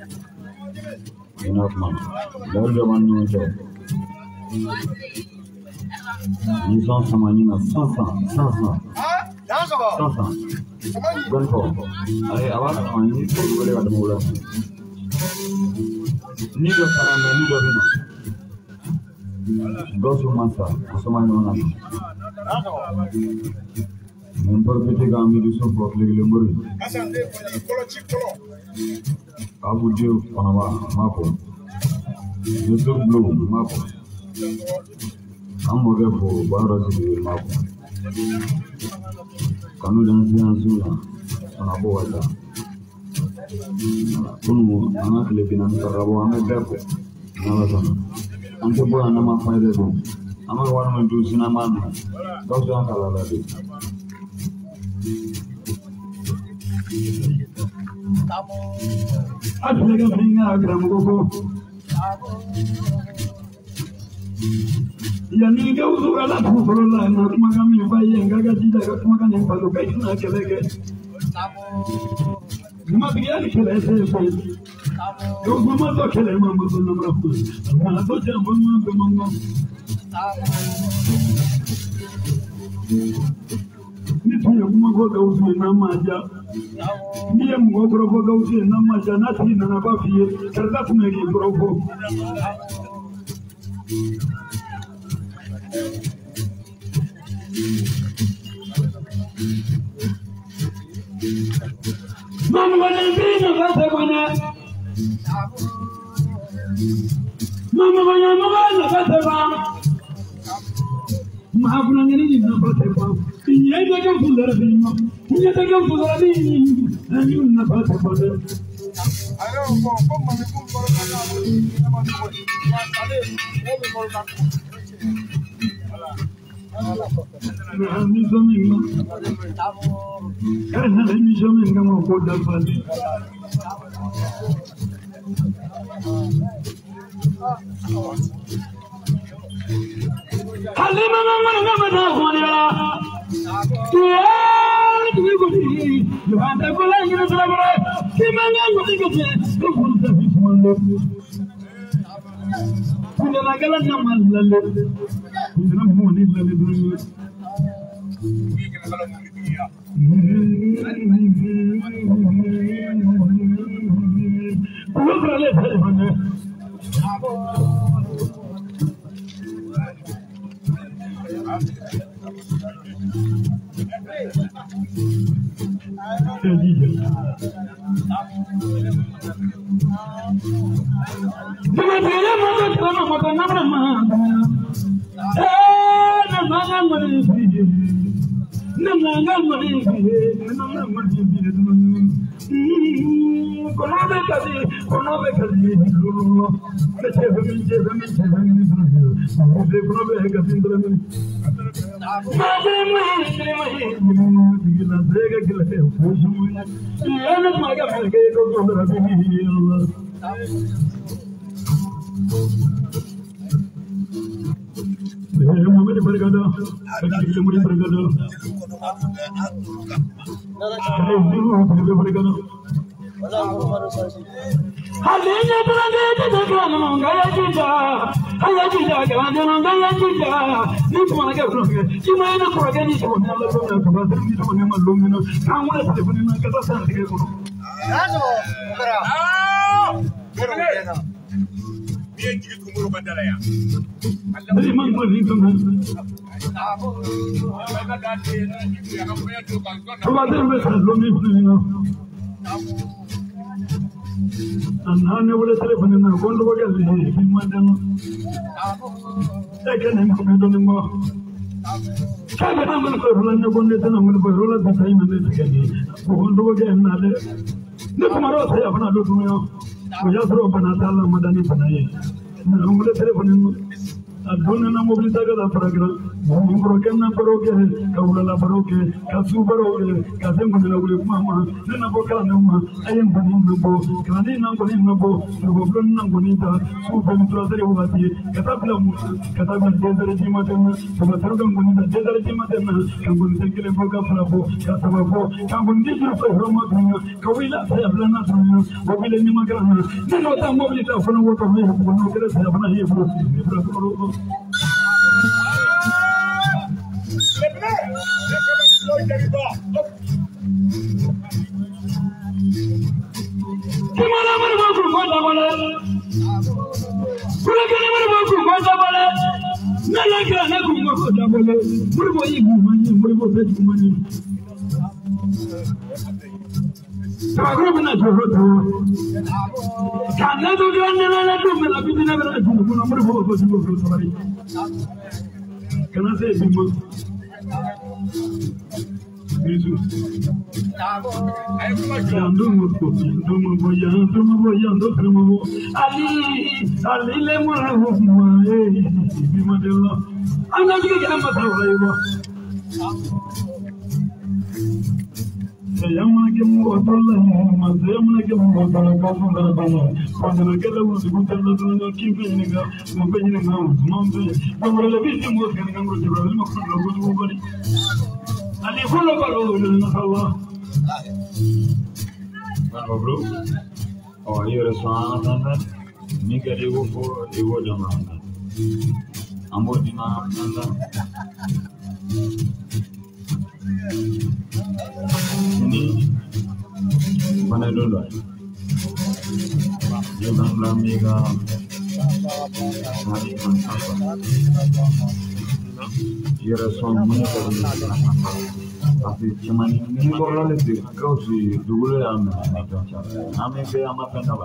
Enough man. Lalu man no job. Ni sama ni na sansa. Ganto. Ay awak ni boleh ada mula. Ni do sarana ni do bina. Gosu masa, asama ni mana. Member PT kami di support lagi lemuri. Abu Dio Panama Mapo. Yusuf Blue Mapo. Kamu kepo baru sih Mapo. Kamu jangan zula, sana bawa dah. Kamu anak lebih nanti kerabu anak kepo. Nama sana. Anke bawa nama file tu. Amak warna itu sinaman. Kau jangan kalah lagi. Aslaga bringa gram gogo yani ga uzu ala furola na kuma ga mi baye ngaga jida ga kuma ga nem palo ga ina kelege ma biya ni kele se yo kuma to kele ma mo na mra ku na to je mo ma be mo ni to yo kuma go ga uzu na ma ja Dia mengobrol kau sih nama janat ini nama bafi kerja tu lagi berobrol. Mama mana bina kata mana? Mama mana kata mana? Maaf nanya ni nama kata. Ini ada yang pun darah bina. Ini ada yang pun darah bina. Ini nama kata. Ayo, kau mana pun kalau kata nama tu, ada, ada kalau kata. Ini semua. Karena ini semua yang mau kau dapat. Kali mana nama tahu dia. Tuhan tu beri. Tuhan tak boleh kita selamat. Kimana yang kita Tuhan tak semua. Tuhan agalan nama lalu. Tuhan mau ni lalu dulu. Tuhan beralih dari mana? Aduna na mobilitaga da paragra, mungro na paroke, kaula la paroke, kasu paroke, kasembo na ule mama, na boka na mama, ayem bani na bo, kani na bani na bo, bo na bonita, su bani trazere wati, katabla mu, katabla desere jimatena, sabatarga bonita desere jimatena, kambun tekele boka frabo, kasababo, kambun dijru fa roma dunya, kawila sayabla na dunya, wabile ni magrana, na ta mobilita fa no ko me ko no kele sayabna hi fro. Can I say people? Oh, io sono andando, mica devo chiamare. Amor di mamma, ini mana dulu? Jangan lamiga, hari mana? Io sono tapi cuma ini kalau lebih kau sih dulu ya ame be ama pendala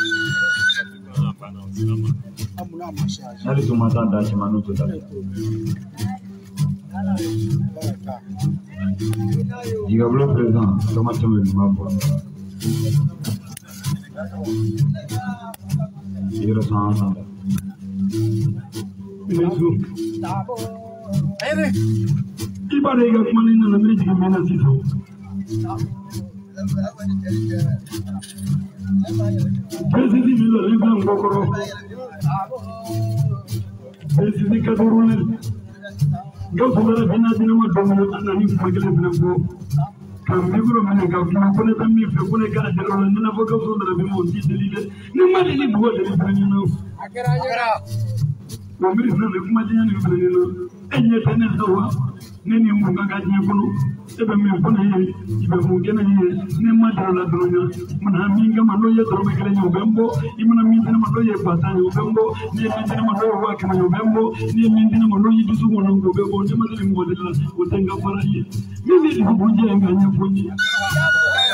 nari cuma tanda cuma nutu tadi jika belum present cuma mampu iya sama ini Ibadah yang kemarin dalam diri kita mana sih tu? Presiden bila ribuan kokoro, presiden kadurun, kau saudara bina bina mat bangun anak ni pagi bina bo, kami guru mana kau kena pun kami pun kerja jalan mana bo kau saudara bina undi deliver, ni mana ni buat deliver ni no. Kami bina ni kemajuan ni bina ni no, enye tenes doa. Nini munga gaji kuno ebe mi kuna ye ibe mungena ye ne madala dronya mana minga mano ye drobe kele nyo bembo imana minga mano ye pata nyo bembo ne minga mano ye wa kema nyo bembo ne minga mano ye dusu mona ngo bembo ne madali mo de la utenga para ye mimi ni bunje nganya funyi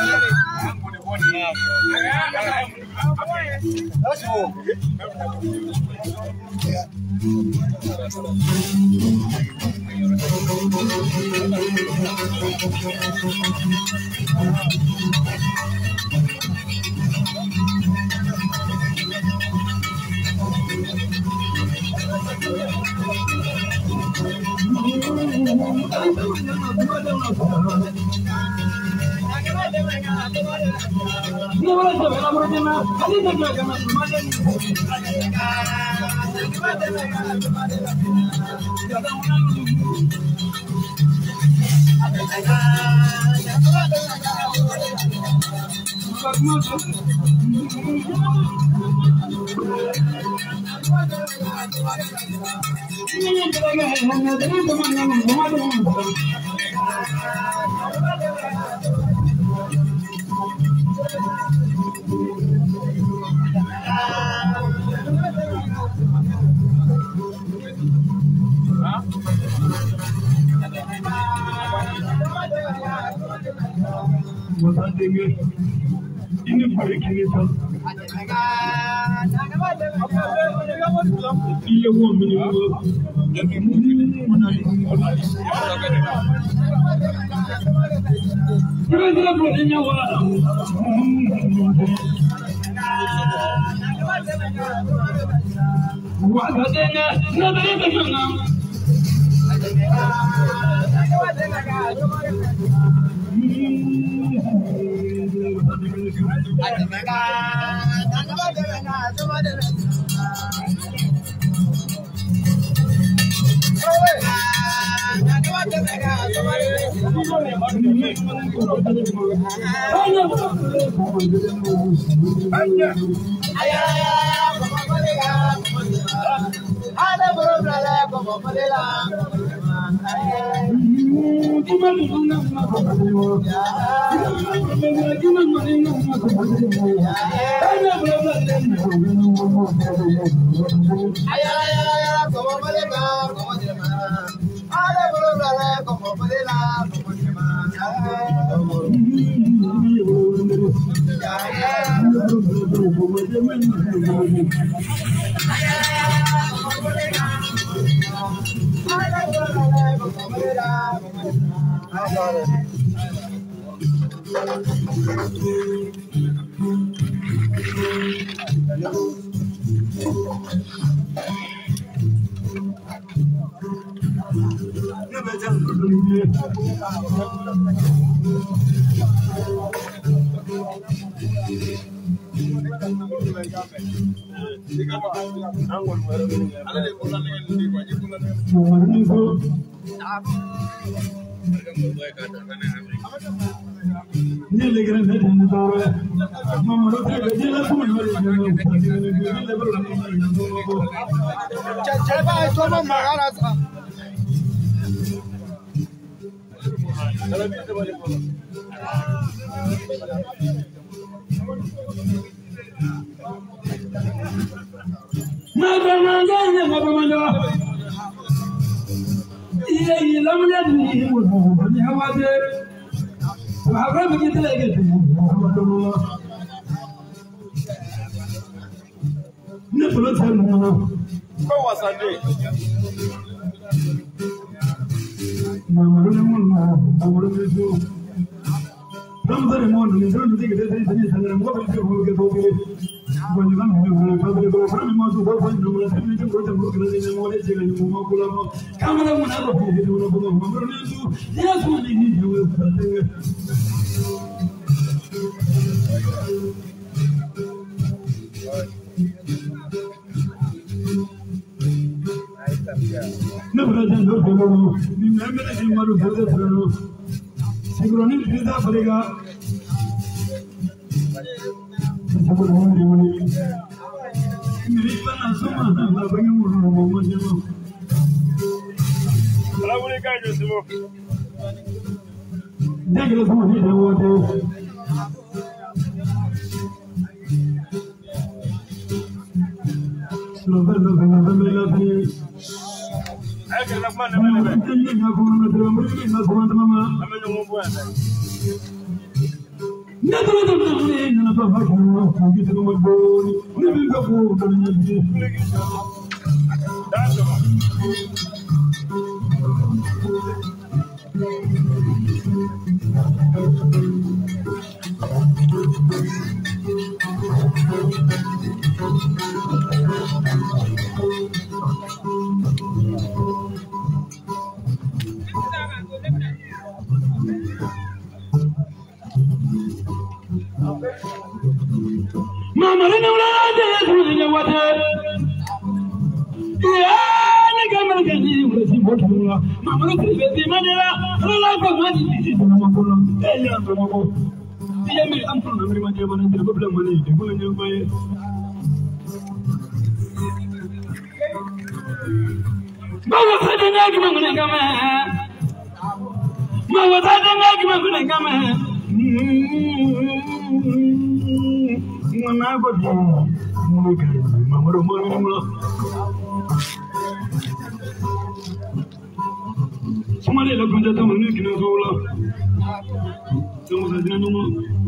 Somebody look at the money in the solar. Some of the animal.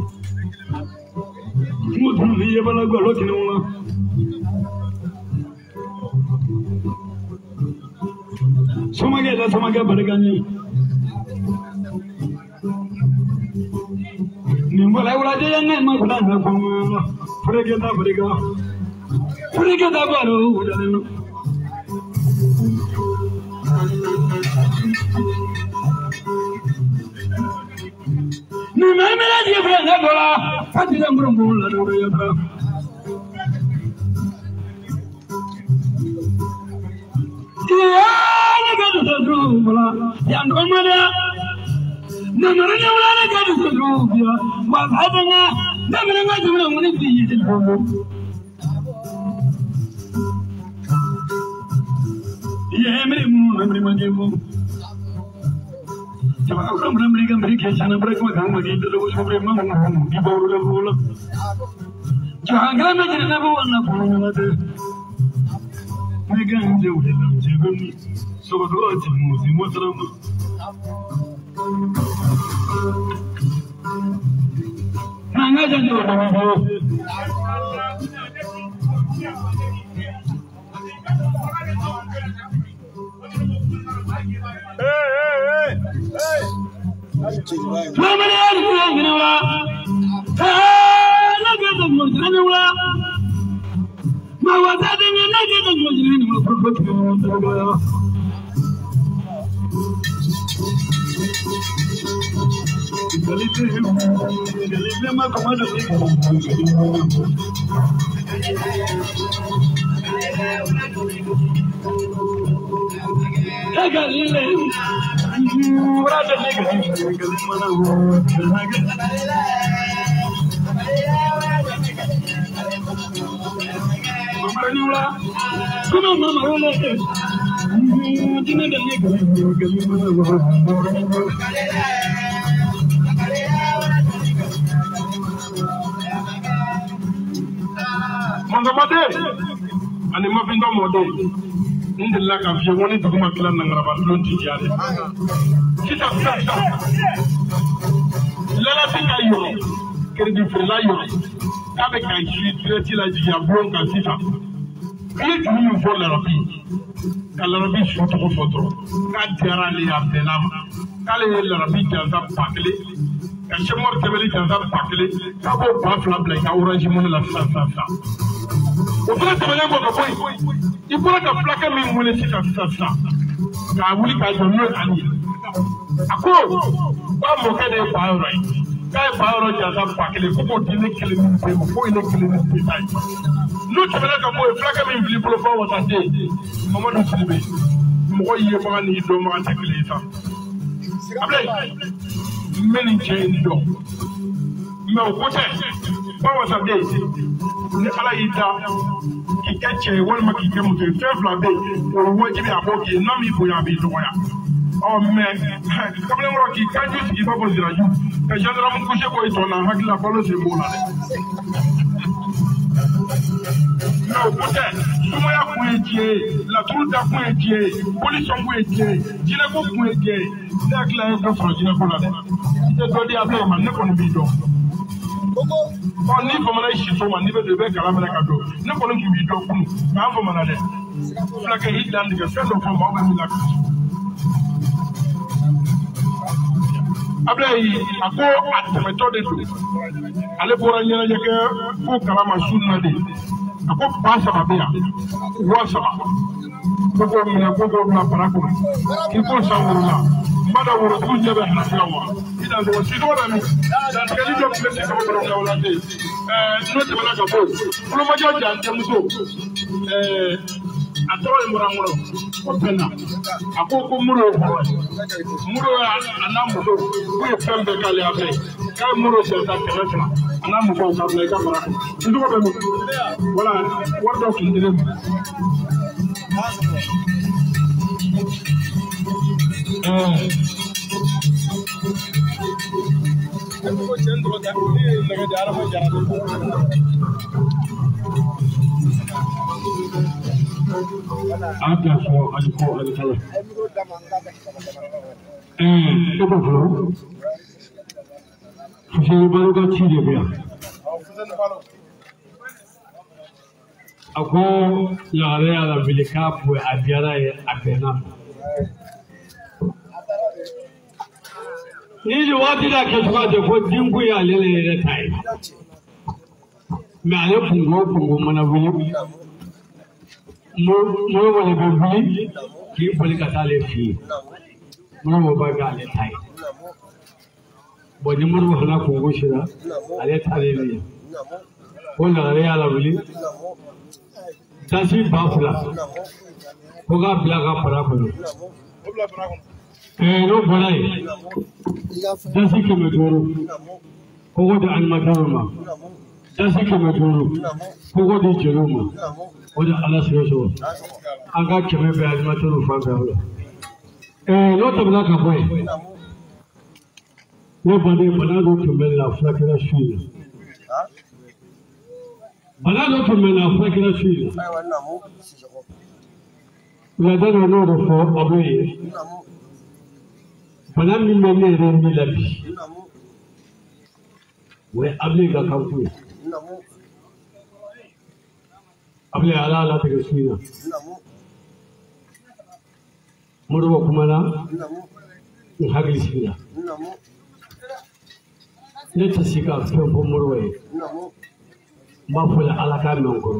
You don't be able to go looking on. Somebody got some again, but again. Nimble, I would have done my plan from Forget that, forget that, and the muffin model in the lack of you wanted to come and clan and about lunch. Sit up, let us think I can be for lion. Have a kind of treat like you have broken Sita. Create you for Larabi. Larabi shoot of photo. Can't tear any of the lama. Kale Larabi can have Pakli. And she more heavily can have Pakli. Tabo Buffalo like our regiment of Sasa. O fana tɛmɛnen kɔ ka bɔ yen I bɔra ka fulakɛ min wele sisan k'a wuli k'a jɔ n'o ani ye a ko k'a mɔkɛ de ye fa yɔrɔ ye k'a ye fa yɔrɔ jansa ba kelen ko k'o di ne kelen min se ma k'o ye ne kelen min se ta ye n'o tɛmɛnen ka bɔ yen fulakɛ min fili bolo fɔ wasa den Mamadu Sidibe mɔgɔ yebaga ni dɔnbaga tɛ kelen ye sa Ablaye n bɛ nin cɛ in dɔn mais o ko tɛ fɔ wasa den ni Ala y'i da k'i kɛ cɛ ye walima k'i kɛ muso ye fɛn fila bɛ yen o ye wajibi a b'o k'i ye n'a m'i bonya a b'i dɔgɔya mais kamalenkɔrɔ k'i kanju sigi i b'a fɔ Siraju ka gendarme couché ko i tɔ la hakili la balo sen b'o la dɛ mais o ko tɛ sumaya kun ye diɲɛ ye laturu da kun ye diɲɛ ye polisɔn kun ye diɲɛ ye jinɛko kun ye diɲɛ ye ne hakili la e dɔ sɔrɔ jinɛko la dɛ i tɛ dɔ di Ablaye ma ne kɔni b'i dɔn ni famana shi to man ni be be kala mena ka do ne ko ngi wi do kunu ma famana de fla ka hiddan diga fendo fo ma ba mi lak Ablay ako atmeto de do ale bora nyana jeke ko kala ma sunna de ako pasa ba bia wa saba ko mina ko na para ko ki ko sa wala mada wuro ku jabe na yawa idan do si do na mi dan kali do plesi ko ko na wala de no te bala ka bo ko ma jaja jamuso atoro muranguro ko pena akoko muro anamudo ko fembe kale abe ka muro se ta telefona anamudo ka be ka para ndu ko be wala wardo ko ndire ko chendro ta ni naga jara ko jara Ada so aliko alikala. Ito bro. Fuseni balu ka chide bia. Ako yare ala bilika pu adiara e abena. Ni wati da ke tuka de ko dingu ya lele da tai. Me ale pungo mana wili. Mo wala be ki polika le fi mo ba ga le tai bo ni mo hala ko go shira ale tale ne ko na re ala buli tasi ba fula ko ga bla ga para ko no bolai tasi ke me doro ko go da an madaruma tasi ke me doro ko go di jeruma Oda Allah so anga keme be almatu rufa ga no to bla ka boy no bade balado to mela flakira shila balado to mela flakira shila la dano no do fo aboye banan min ne re mi labi we abli ga kanku Able ala ta gasina murwa kuma na in hagli sina ne ta sika fo murwa ba fula ala ka non ko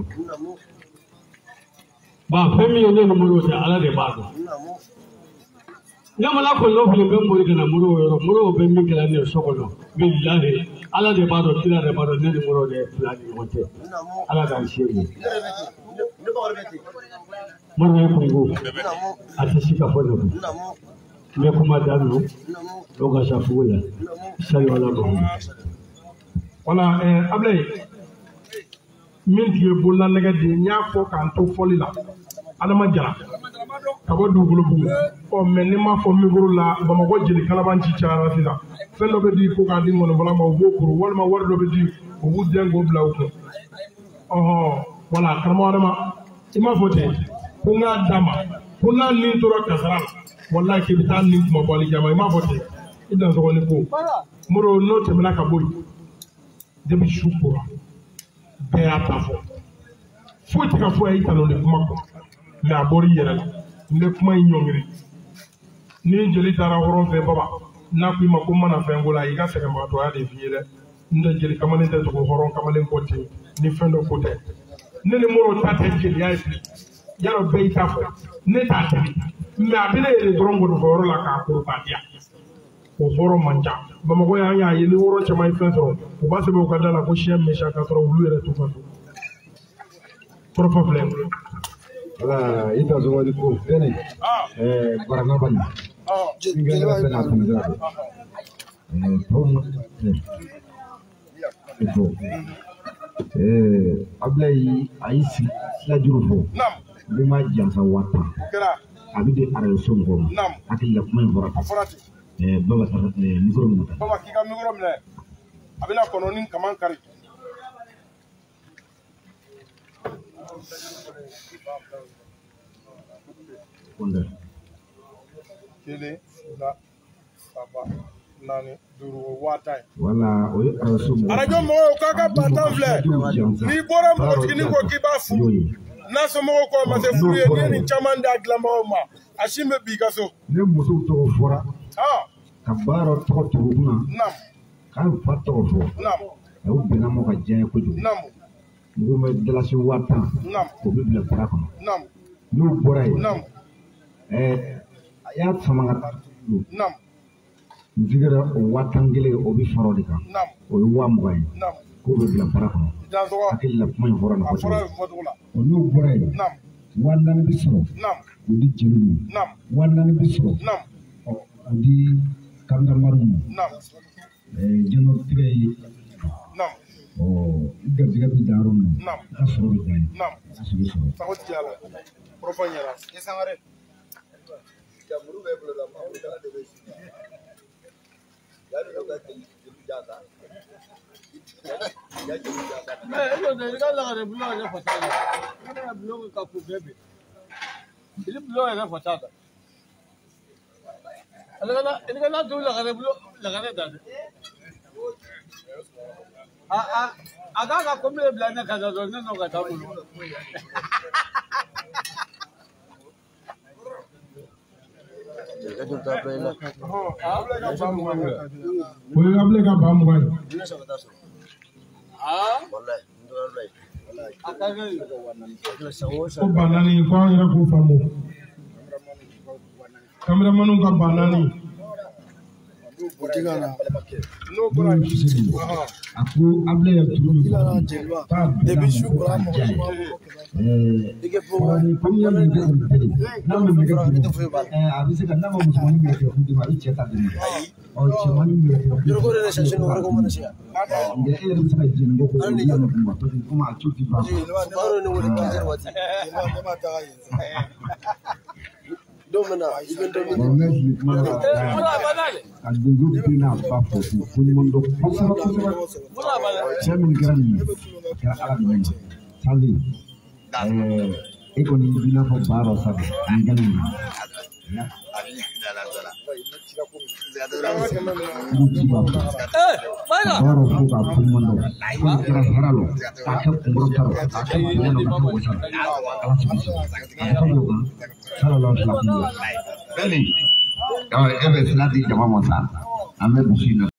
ba fami ne murwa ta ala de ba do nyamala ko lo fule ben mori kana murwa ben min kala ne sokolo billahi ala de ba do tira de ba do ne murwa de fulani hote ala da shi ne Mwana kungu atashika fodo me kuma dano doga shafula sai wala ba wala ablay min ki bolla naga de nya ko kan to folila alama jara kabo dugulu bu o menni ma fo mi gurula ba ma wajjeli kala ban ci cara sida fendo be di ko ka di mono bala ma wokuru wala ma wardo be di o wudden go blawko wala karma ma ima fote kunga dama kuna nintura kasara wallahi ke bitan nin kuma boli jama ima fote idan so ni ko muro no te mena ka boy de bi shukura be atafo fote ka fo ay talo ni kuma ko la bori yera ne kuma nyongiri ni jeli tara horon fe baba na ku ma ko mana fe ngola yi ga se ma to ade fiire nda jeli kamane te to horon kamale ko te ni fendo ko te nene moro tata jeli ay yaro be tafo ne tata me abile ele drongo do horo la ka ko patia o horo manja bama ko ya yeli woro chama ifenso o ba se be ko dala ko shem me shaka tro wulu ere to fatu problem wala ita zo wadi ko tene barana bani ngala bana tunza pom ito ablay aisi la jurufo buma jansa wata abide ara songo akilla kuma forati baba ta micro muta baba kika micro mne abina kono nin kaman kari Wonder. Kele, la, saba, naani duuru waa tan. Wala o ye araso mɔgɔ. arajo mɔgɔw k'a ka batan filɛ n'i bɔra npogotiginin ko k'i b'a furu n'a somɔgɔw ko ma se furu ye n'i ye nin caman da dilanbagaw ma a si bɛ bi ka so. Ne muso tɔgɔ fɔra. Ka baara tɔgɔ tugu kunna. K'a fa tɔgɔ fɔ. A y'o bɛnna mɔ ka diya ye kojugu. N ko bɛ dalasi 10,000. O bɛ bila bara kɔnɔ. N'o bɔra yen. A y'a sama ka taa tugu. N jigila o 10,000 o bɛ fara o de kan. O ye 20,000 ye. K'o bɛ bila bara kɔnɔ. Hakili la kuma in fɔra na kosɛbɛ. O n'o bɔra yen. 4,000 bɛ sɔrɔ. O di jeliw ma. 4,000 bɛ sɔrɔ. O di kangamariw ma. Jɛnɛ tigɛ ye. Garijɛgɛ bɛ da yɔrɔ min na. I ka sɔrɔ bɛ da yen. A sɔrɔ sɔrɔ. Sago ti y'a la. Kɔrɔfɔ n ɲɛna. I sangare. Jamuru bɛ bolo la, maa de bɛ sigi. Yali dɔ ka jeli jata. I ka lagare bulon yɛrɛ fata la. I ka bulon ka ko bɛɛ bɛ. I bulon yɛrɛ fata la. I ka to lagare bulon lagare da dɛ. A k'a ka ko bɛɛ bila ne ka da dɔrɔn ne n'o ka taa bolo. O ye Ablaye ka ba 20 ye. Ko ba 4 ko an yɛrɛ k'o faamu. Kameramaniw ka ba 4. N'o bɔra yen. A ko Ablaye ye turu min fɔ. K'a Depuis su kura mɔgɔ ko n'i ye mun kɛ nin bɛɛ ye. N'a ma nɛgɛ juru. A bɛ se ka n'a ma musomanin minɛ kɛ kuntigi a bɛ cɛ ta dɛmɛ. Cɛmanin minɛ kɛ kuntigi. Yɔrɔ ko de sɛnsɛn wɛrɛ ko mana se yan. Nka e yɛrɛ bɛ se ka jɛn ko o ye yɛlɛ kuma parce que komi a co ti ban. Baaro ni wele 15 waati. Ne ma taga yen. Don min na i bɛ dɔ min. Ne fili kuma la ka donso bi n'a ba fɔ ko ɲuman dɔn kosɛbɛ kosɛbɛ. Cɛ min kɛra nin ye a kɛra Ala de ye. Sali e kɔni i n'a fɔ ba dɔ sa de an kɛlen don. Baara fo ka ko ɲuman dɔn ko nin kɛra hɛrɛ lo k'a kɛ kunkɔrɔta lo k'a kɛ bonya lo k'a kɛ wasa lo Ala sago sago a sago kan sallallahu alaihi wa sallam. E bɛ sira di jama ma sa an bɛ dusu in na.